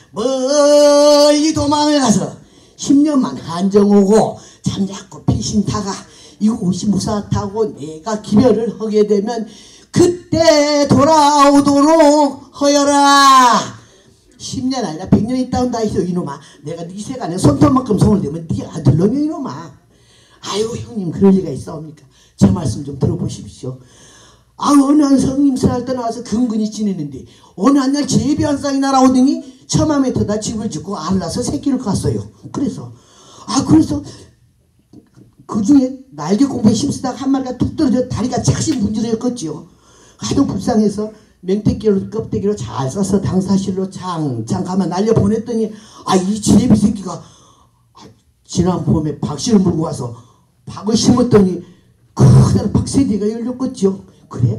멀리 도망을 가서 십 년만 한정오고 잠자코 피신타가 이곳이 무사타고 내가 기별을 하게 되면 그때 돌아오도록 하여라. 십 년 아니라 백 년 있다 온다 했어 이놈아. 내가 네 세간에 손톱만큼 손을 대면 네 아들놈이 이놈아. 아이고 형님 그럴 리가 있사옵니까? 제 말씀 좀 들어보십시오. 아 어느 한 성님살 떠나와서 근근히 지내는데 어느 한 날 제비 한 쌍이 날아오더니 처마메터다 집을 짓고 안 낳아서 새끼를 갔어요. 그래서 아 그래서 그 중에 날개 공부에 힘쓰다가 한 마리가 툭 떨어져 다리가 착시 문질러졌겠지요. 하도 불쌍해서 맹태기로 껍데기로 잘 써서 당사실로 장장 가만 날려 보냈더니 아 이 제비 새끼가 아, 지난 봄에 박씨를 물고 와서 박을 심었더니 그대로 박세대가 열렸겠죠. 그래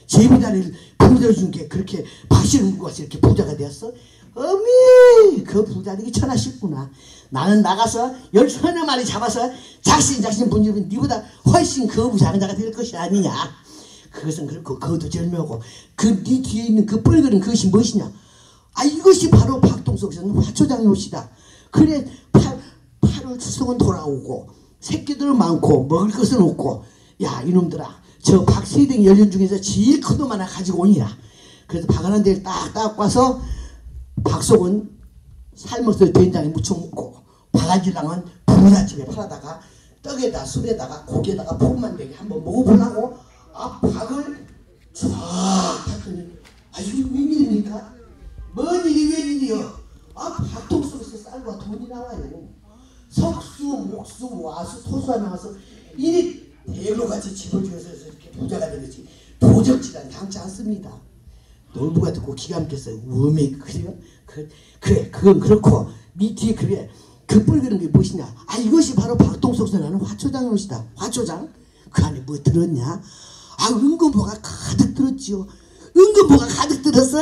제비다리를 불려준 게 그렇게 박씨를 물고 와서 이렇게 부자가 되었어? 어미 그 부자들이 천하쉽구나. 나는 나가서 열서너 마리 잡아서 작신 작신 분집은 니보다 훨씬 그 부자가 될 것이 아니냐. 그것은 그렇고 그것도 절묘하고 그 네 뒤에 있는 그 뻘거린 그것이 무엇이냐. 아 이것이 바로 박동석에서는 화초장의 옷이다. 그래 팔, 팔월 추석은 돌아오고 새끼들 많고 먹을 것은 없고 야 이놈들아 저 박세댕 열년 중에서 제일 큰 놈 하나 가지고 오니라. 그래서 박아난 데를 딱딱 와서 박속은 삶아서 된장에 묻혀 먹고 바가지랑은 부잣집에 팔아다가 떡에다 술에다가 고기에다가 폼만대기 한번 먹어보려고 아 박을 쫙 탔더니 아 이게 웬일입니까? 뭔 일이 웬일이요? 아 박동석에서 쌀과 돈이 나와요. 석수, 목수, 와수, 토수가 나와서 이리 대로같이 집을 주어서 이렇게 부자가 되겠지. 도적질은 당치 않습니다. 놀부가 듣고 기가 막혔어요. 웜에 그래요? 그, 그래 그건 그렇고 네 뒤에 그래 그 뿔그는 게 무엇이냐. 아 이것이 바로 박동석에서 나는 화초장의 옷이다. 화초장? 그 안에 뭐 들었냐? 아 은근보가 가득 들었지요. 은근보가 가득 들었어?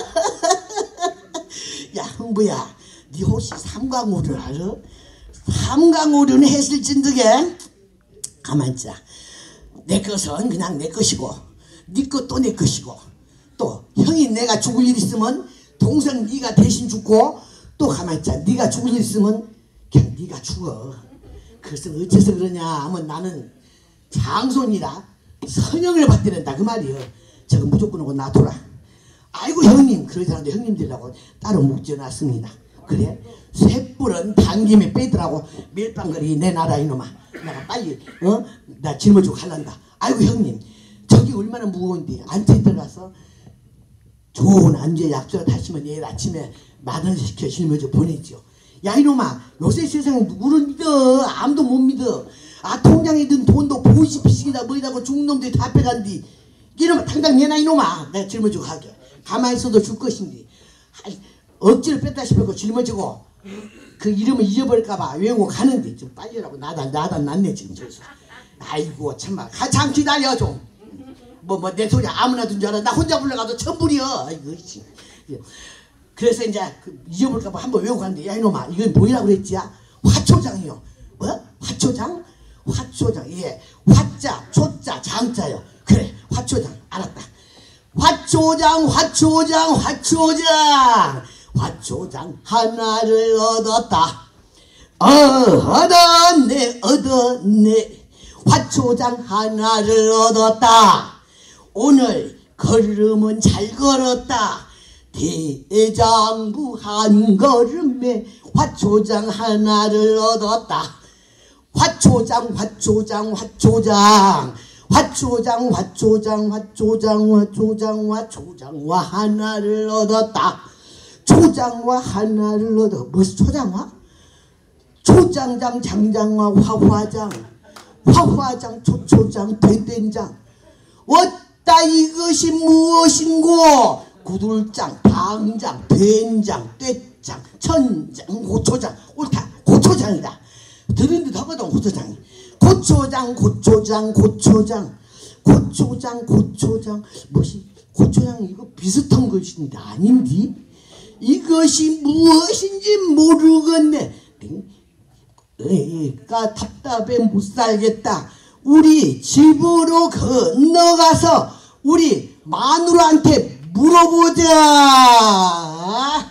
야 흥부야 네 혹시 삼강오를 알아? 삼강오류는 했을 진득에 가만히 있자. 내 것은 그냥 내 것이고 네 것도 내 것이고 또 형이 내가 죽을 일 있으면 동생 네가 대신 죽고 또 가만히 있자. 네가 죽을 일 있으면 그냥 네가 죽어. 그래서 어째서 그러냐 하면 나는 장손이라 선영을 받게 된다 그 말이여. 저거 무조건 오고 놔둬라. 아이고 형님 그러지 않는데 형님들이라고 따로 묵혀놨습니다. 그래? 쇳불은 당김에 빼더라고. 밀빵거리 내놔라 이놈아. 내가 빨리 어? 나 짊어지고 갈란다. 아이고 형님 저기 얼마나 무거운데 안채 들어가서 좋은 안주에 약주를 다시면 내일 아침에 마련시켜 짊어져 보내죠. 야 이놈아 요새 세상에 누구를 믿어. 아무도 못 믿어. 아 통장에 든 돈도 보이시피식이다 뭐이다고 죽는 놈들이 다 빼간디. 이놈아 당장 내놔 이놈아. 내가 짊어지고 가게. 가만히 있어도 줄 것인데 아이, 억지를 뺐다 싶고 짊어지고 그 이름을 잊어버릴까봐 외우고 가는데 좀 빨리라고 나다 나다 났네 지금 저기서. 아이고 참말 가참 기다려 좀. 뭐 뭐 내 소리 아무나 든 줄 알아. 나 혼자 불러가도 천불이여. 아이고 씨. 그래서 이제 그 잊어버릴까봐 한번 외우고 가는데 야 이놈아 이건 뭐이라고 그랬지? 화초장이요. 뭐? 화초장? 화초장. 예. 화자 초자 장자요. 그래 화초장 알았다. 화초장 화초장 화초장 화초장 하나를 얻었다. 어, 얻었네 얻었네. 화초장 하나를 얻었다. 오늘 걸음은 잘 걸었다. 대장부 한 걸음에 화초장 하나를 얻었다. 화초장 화초장 화초장 화초장 화초장 화초장 화초장 화초장화 하나를 얻었다. 초장화 하나를 얻어. 무슨 초장화? 초장장 장장화 화화장 화화장 초초장 된된장. 어따 이것이 무엇인고? 구들장 방장 된장 떼장 천장 고초장. 옳다 고초장이다. 들은 듯 하거든 고초장이. 고초장 고초장 고초장 고초장 고초장 무엇이 고초장 이거 비슷한 것인데 아닌디? 이것이 무엇인지 모르겠네. 에이가 답답해 못 살겠다. 우리 집으로 건너가서 우리 마누라한테 물어보자.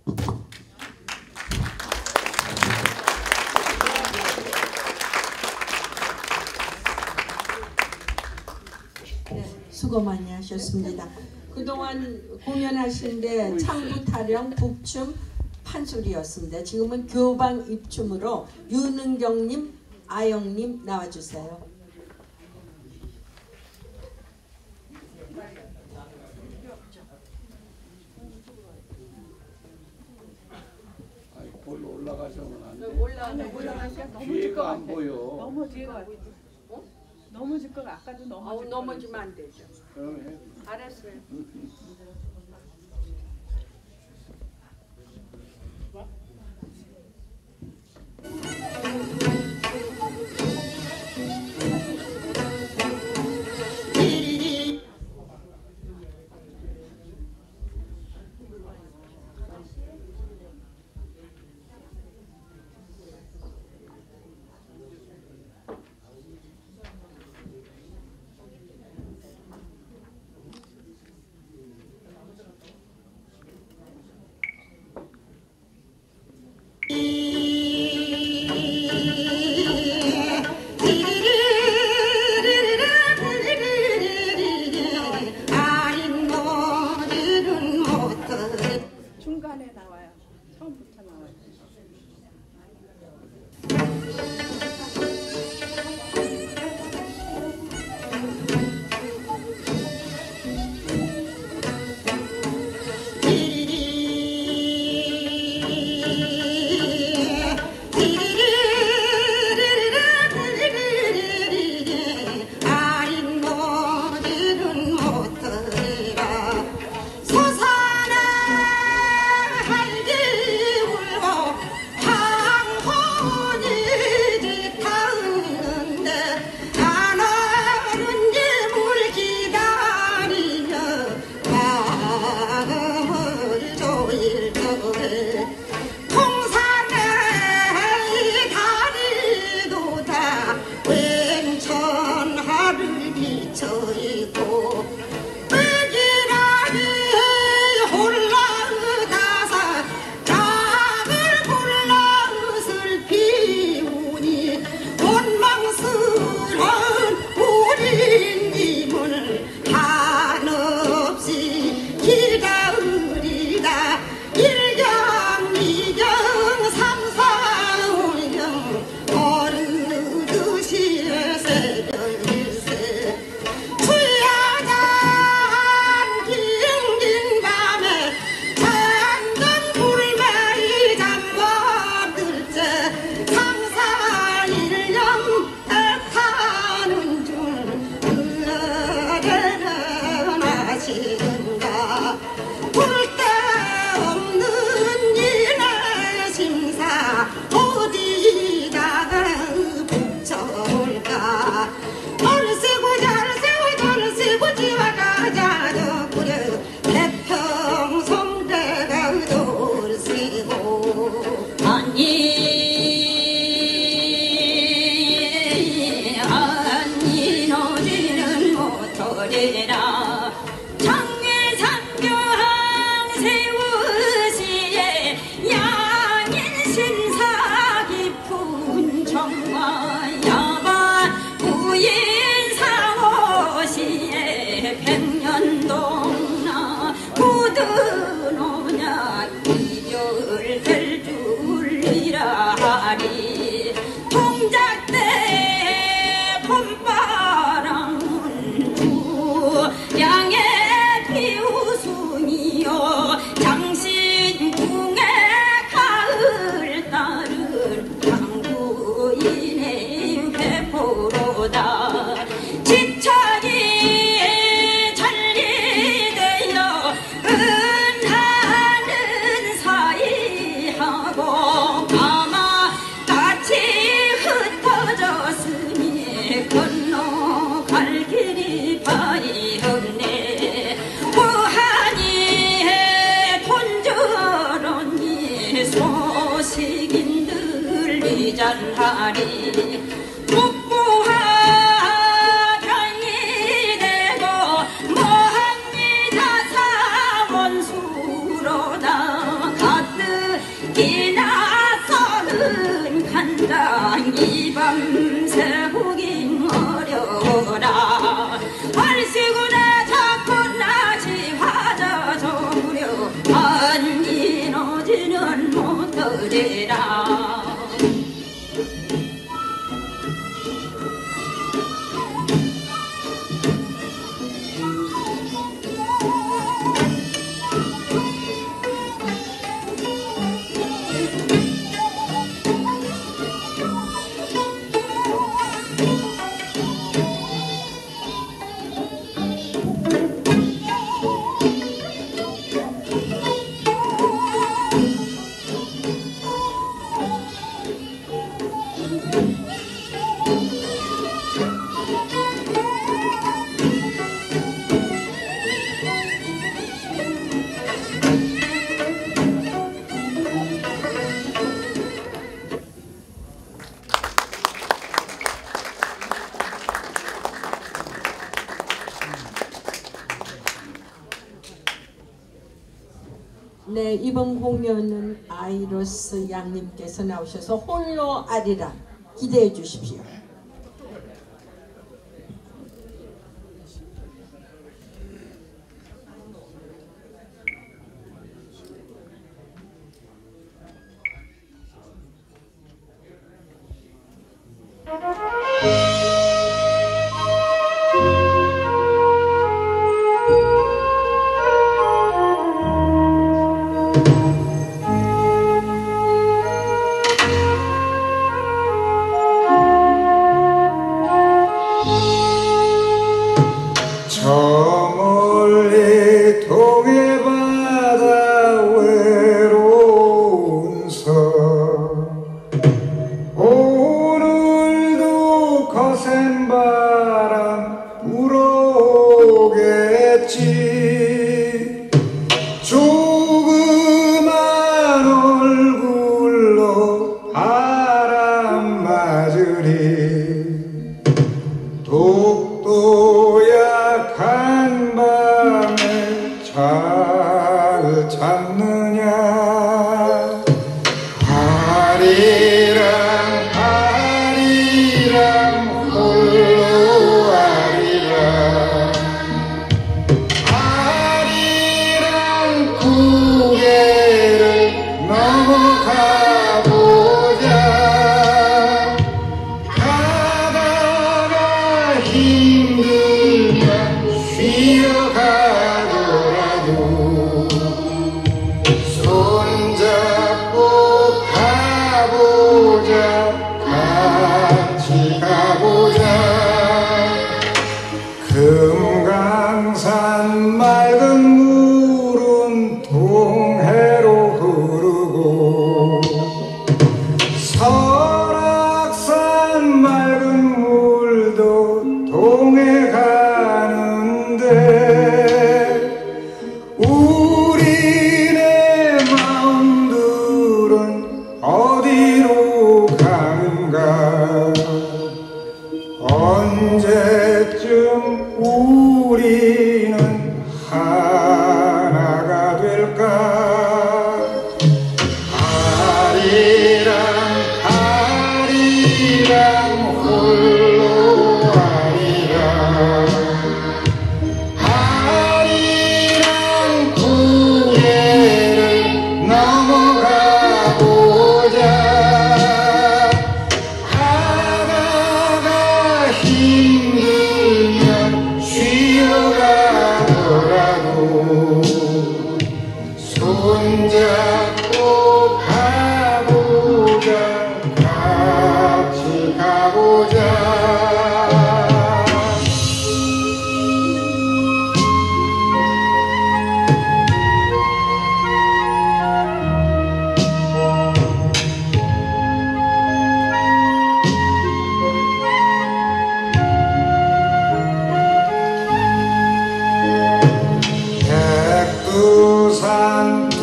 수고 많이 하셨습니다. 그동안 공연하시는데 창부 타령, 북춤, 판소리였습니다. 지금은 교방 입춤으로 윤은경님, 아영님 나와주세요. 아이, 골로 올라가시면 안 돼. 올라가면 올라가셔. 뒤에가 안 보여. 너무 뒤에가 어? 넘어질 거가 아까도 넘어질 거. 넘어지면 안 되죠. 그럼 해. 알았어요. 묵부하병이 되고 모합니다 사원수로다 가뜩이 나서는 간다 이 밤새 보긴 어려워라 발시군에 자꾸 나지 화자 저무려 안기너지는 못더리라 네, 이번 공연은 아이러스 양님께서 나오셔서 홀로 아리라 기대해 주십시오.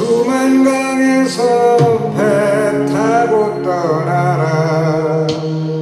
두만강에서 배 타고 떠나라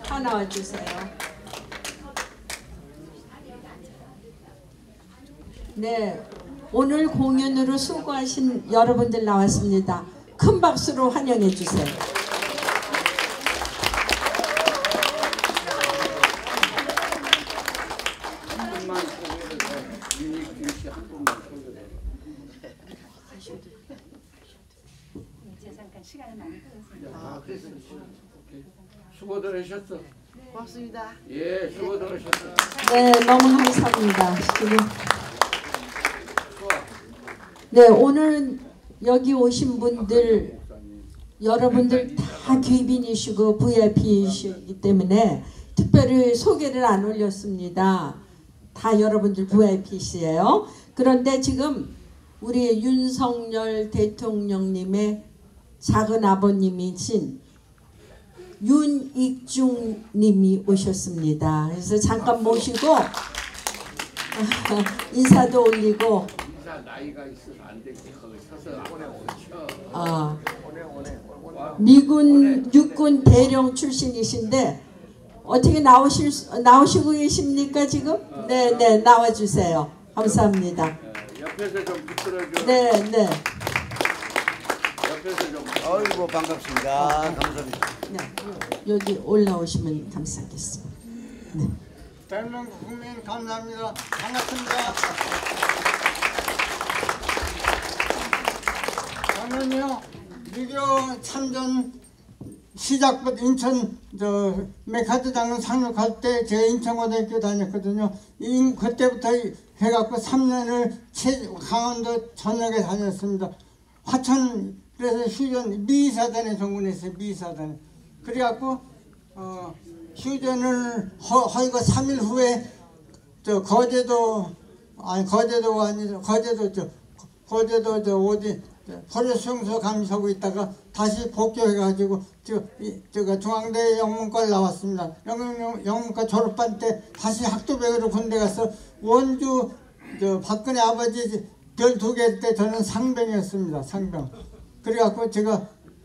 다 나와주세요. 네, 오늘 공연으로 수고하신 여러분들 나왔습니다. 큰 박수로 환영해 주세요. 잠깐 시간을 많이 끌었습니다. 아, 그래서 수고들 하셨어. 고맙습니다. 예, 수고들 하셨어. 네, 너무 감사합니다. 지금. 네, 오늘 여기 오신 분들 여러분들 다 귀빈이시고 브이아이피이시기 때문에 특별히 소개를 안 올렸습니다. 다 여러분들 브이아이피시예요. 그런데 지금 우리 윤석열 대통령님의 작은 아버님이신 윤익중 님이 오셨습니다. 그래서 잠깐 모시고 인사도 올리고 인사 나이가 있어서 안 되지. 거기 서서 오래 오쳐. 아, 미군 육군 대령 출신이신데 어떻게 나오실 수- 나오시고 계십니까 지금? 네, 네, 나와 주세요. 감사합니다. 옆에서 좀 붙들어줘. 네, 네. 옆에서 좀. 아이고 반갑습니다. 감사합니다. 네, 여기 올라오시면 감사하겠습니다. 네. 대한민국 국민 감사합니다. 반갑습니다. 저는요 유교 참전 시작부터 인천 저 메카드 장군 상륙할 때 제가 인천고등학교 다녔거든요. 인 그때부터 해갖고 삼 년을 최, 강원도 전역에 다녔습니다. 화천 그래서 휴전 미사단에 전군했어요. 미사단에. 그래갖고 어, 휴전을 허, 허이고 삼 일 후에 저 거제도 아니 거제도가 아니죠. 거제도 저 거제도 저 어디 포레수용소 감시하고 있다가 다시 복귀해가지고 저 이, 저가 중앙대 영문과 나왔습니다. 영문 영문과 졸업반 때 다시 학도백으로 군대 가서 원주 저 박근혜 아버지 별 두 개 때 저는 상병이었습니다. 상병. 그래갖고 제가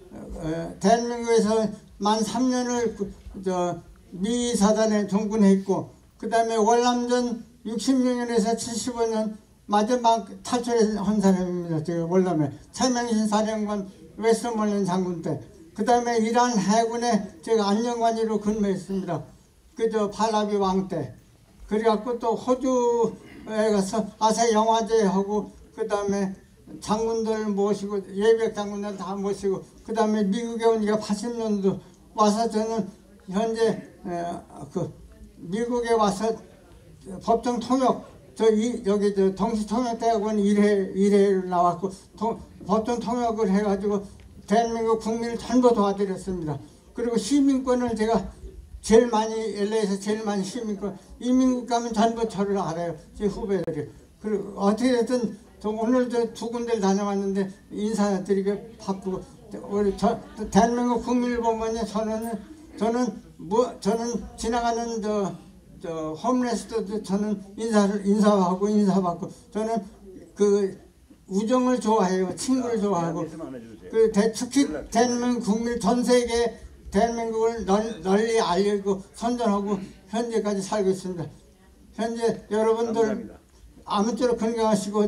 어, 대한민국에서 만 삼 년을 그, 저 미사단에 종군했고 그 다음에 월남전 육십육 년에서 칠십오 년 마지막 탈출한 사람입니다. 제가 월남에蔡명신 사령관 웨스트모렌 장군 때. 그 다음에 이란 해군에 제가 안녕관리로 근무했습니다. 그저 팔라비 왕 때. 그래갖고 또 호주에 가서 아세 영화제 하고 그 다음에 장군들 모시고 예백 장군들 다 모시고 그 다음에 미국에 오니까 팔십 년도 와서 저는 현재 에, 그 미국에 와서 법정 통역 저 이 여기 저 동시통역대학원 일회 일회를 나왔고 통, 법정 통역을 해가지고 대한민국 국민을 전부 도와드렸습니다. 그리고 시민권을 제가 제일 많이 엘에이에서 제일 많이 시민권 이민국 가면 전부 저를 알아요. 제 후배들이. 그리고 어떻게 됐든 저 오늘 저 두 군데를 다녀왔는데 인사드리기 바쁘고 우리 저 대한민국 국민을 보면요 저는 저는 뭐 저는 지나가는 저 저 홈레스도 저는 인사를 인사하고 인사받고 저는 그 우정을 좋아해요. 친구를 좋아하고 그 대, 특히 대한민국 국민 전 세계 대한민국을 널, 널리 알리고 선전하고 현재까지 살고 있습니다. 현재 여러분들 아무쪼록 건강하시고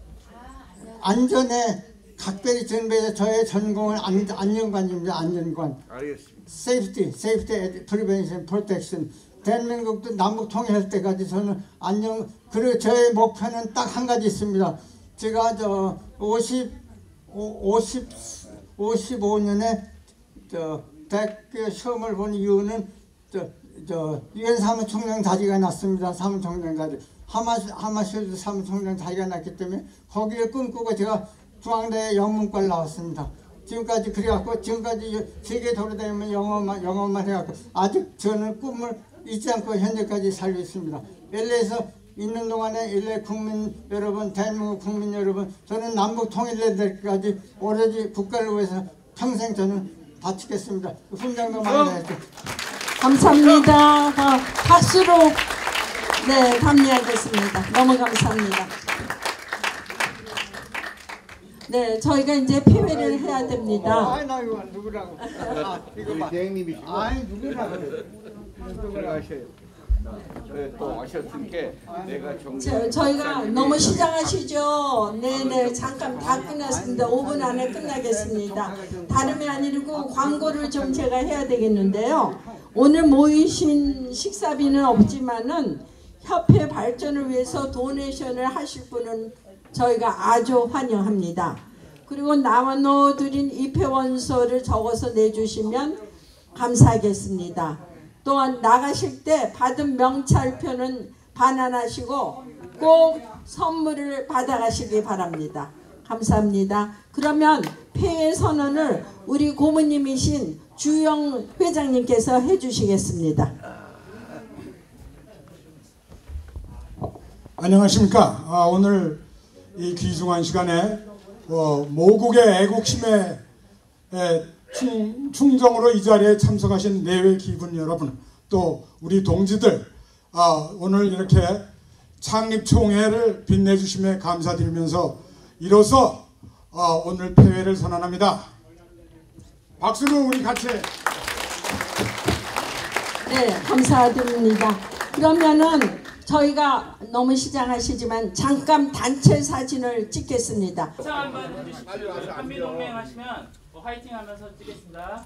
안전에 각별히 준비해서 저의 전공은 안, 안전관입니다. 안전관. 알겠습니다. Safety, Safety, Prevention, Protection. 대한민국도 남북 통일할 때까지 저는 안녕. 그리고 저의 목표는 딱 한 가지 있습니다. 제가 저 오십, 오십, 오십오 년에 저 대학교 시험을 본 이유는 저 저 유엔 사무총장 자리가 났습니다. 사무총장 자리. 하마 하마슈드 사무총장 자리가 났기 때문에 거기를 꿈꾸고 제가 중앙대 영문과를 나왔습니다. 지금까지 그래갖고 지금까지 세계 돌아다니면 영어만 영어만 해갖고 아직 저는 꿈을 잊지 않고 현재까지 살고 있습니다. 엘에이에서 있는 동안에 엘에이 국민 여러분, 대한민국 국민 여러분, 저는 남북 통일될 때까지 오로지 국가를 위해서 평생 저는 바치겠습니다. 훈장도 많이 내죠. 감사합니다. 어, 박수로 네, 답례하겠습니다. 너무 감사합니다. 네, 저희가 이제 폐회를 해야 됩니다. 아이 나 이거 누구라고? 아, 이거 봐. 대행님이시고. 아이 누구라고? 들어가셔요. 또 아셨으니까 내가 정. 저, 저희가 너무 시장하시죠? 네네, 잠깐 다 끝났습니다. 오 분 안에 끝나겠습니다. 다름이 아니고 광고를 좀 제가 해야 되겠는데요. 오늘 모이신 식사비는 없지만은 협회 발전을 위해서 도네이션을 하실 분은 저희가 아주 환영합니다. 그리고 나눠드린 입회원서를 적어서 내주시면 감사하겠습니다. 또한 나가실 때 받은 명찰표는 반환하시고 꼭 선물을 받아가시기 바랍니다. 감사합니다. 그러면 폐회 선언을 우리 고모님이신 주영 회장님께서 해주시겠습니다. 안녕하십니까. 아, 오늘 이 귀중한 시간에 어, 모국의 애국심에 에, 충, 충정으로 이 자리에 참석하신 내외 기분 여러분, 또 우리 동지들, 아, 오늘 이렇게 창립총회를 빛내주심에 감사드리면서 이로써 아, 오늘 폐회를 선언합니다. 박수로 우리 같이. 네, 감사드립니다. 그러면은 저희가 너무 시장하시지만 잠깐 단체 사진을 찍겠습니다. 자, 한번 해주십시오. 한미동맹 하시면 뭐 화이팅 하면서 찍겠습니다.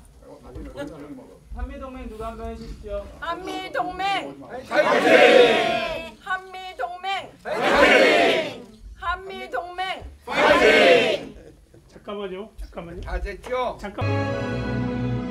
한미동맹 누가 한번 해주십시오. 한미동맹 화이팅! 한미동맹 화이팅! 한미동맹 화이팅! 잠깐만요. 잠깐만요. 다 됐죠? 잠깐.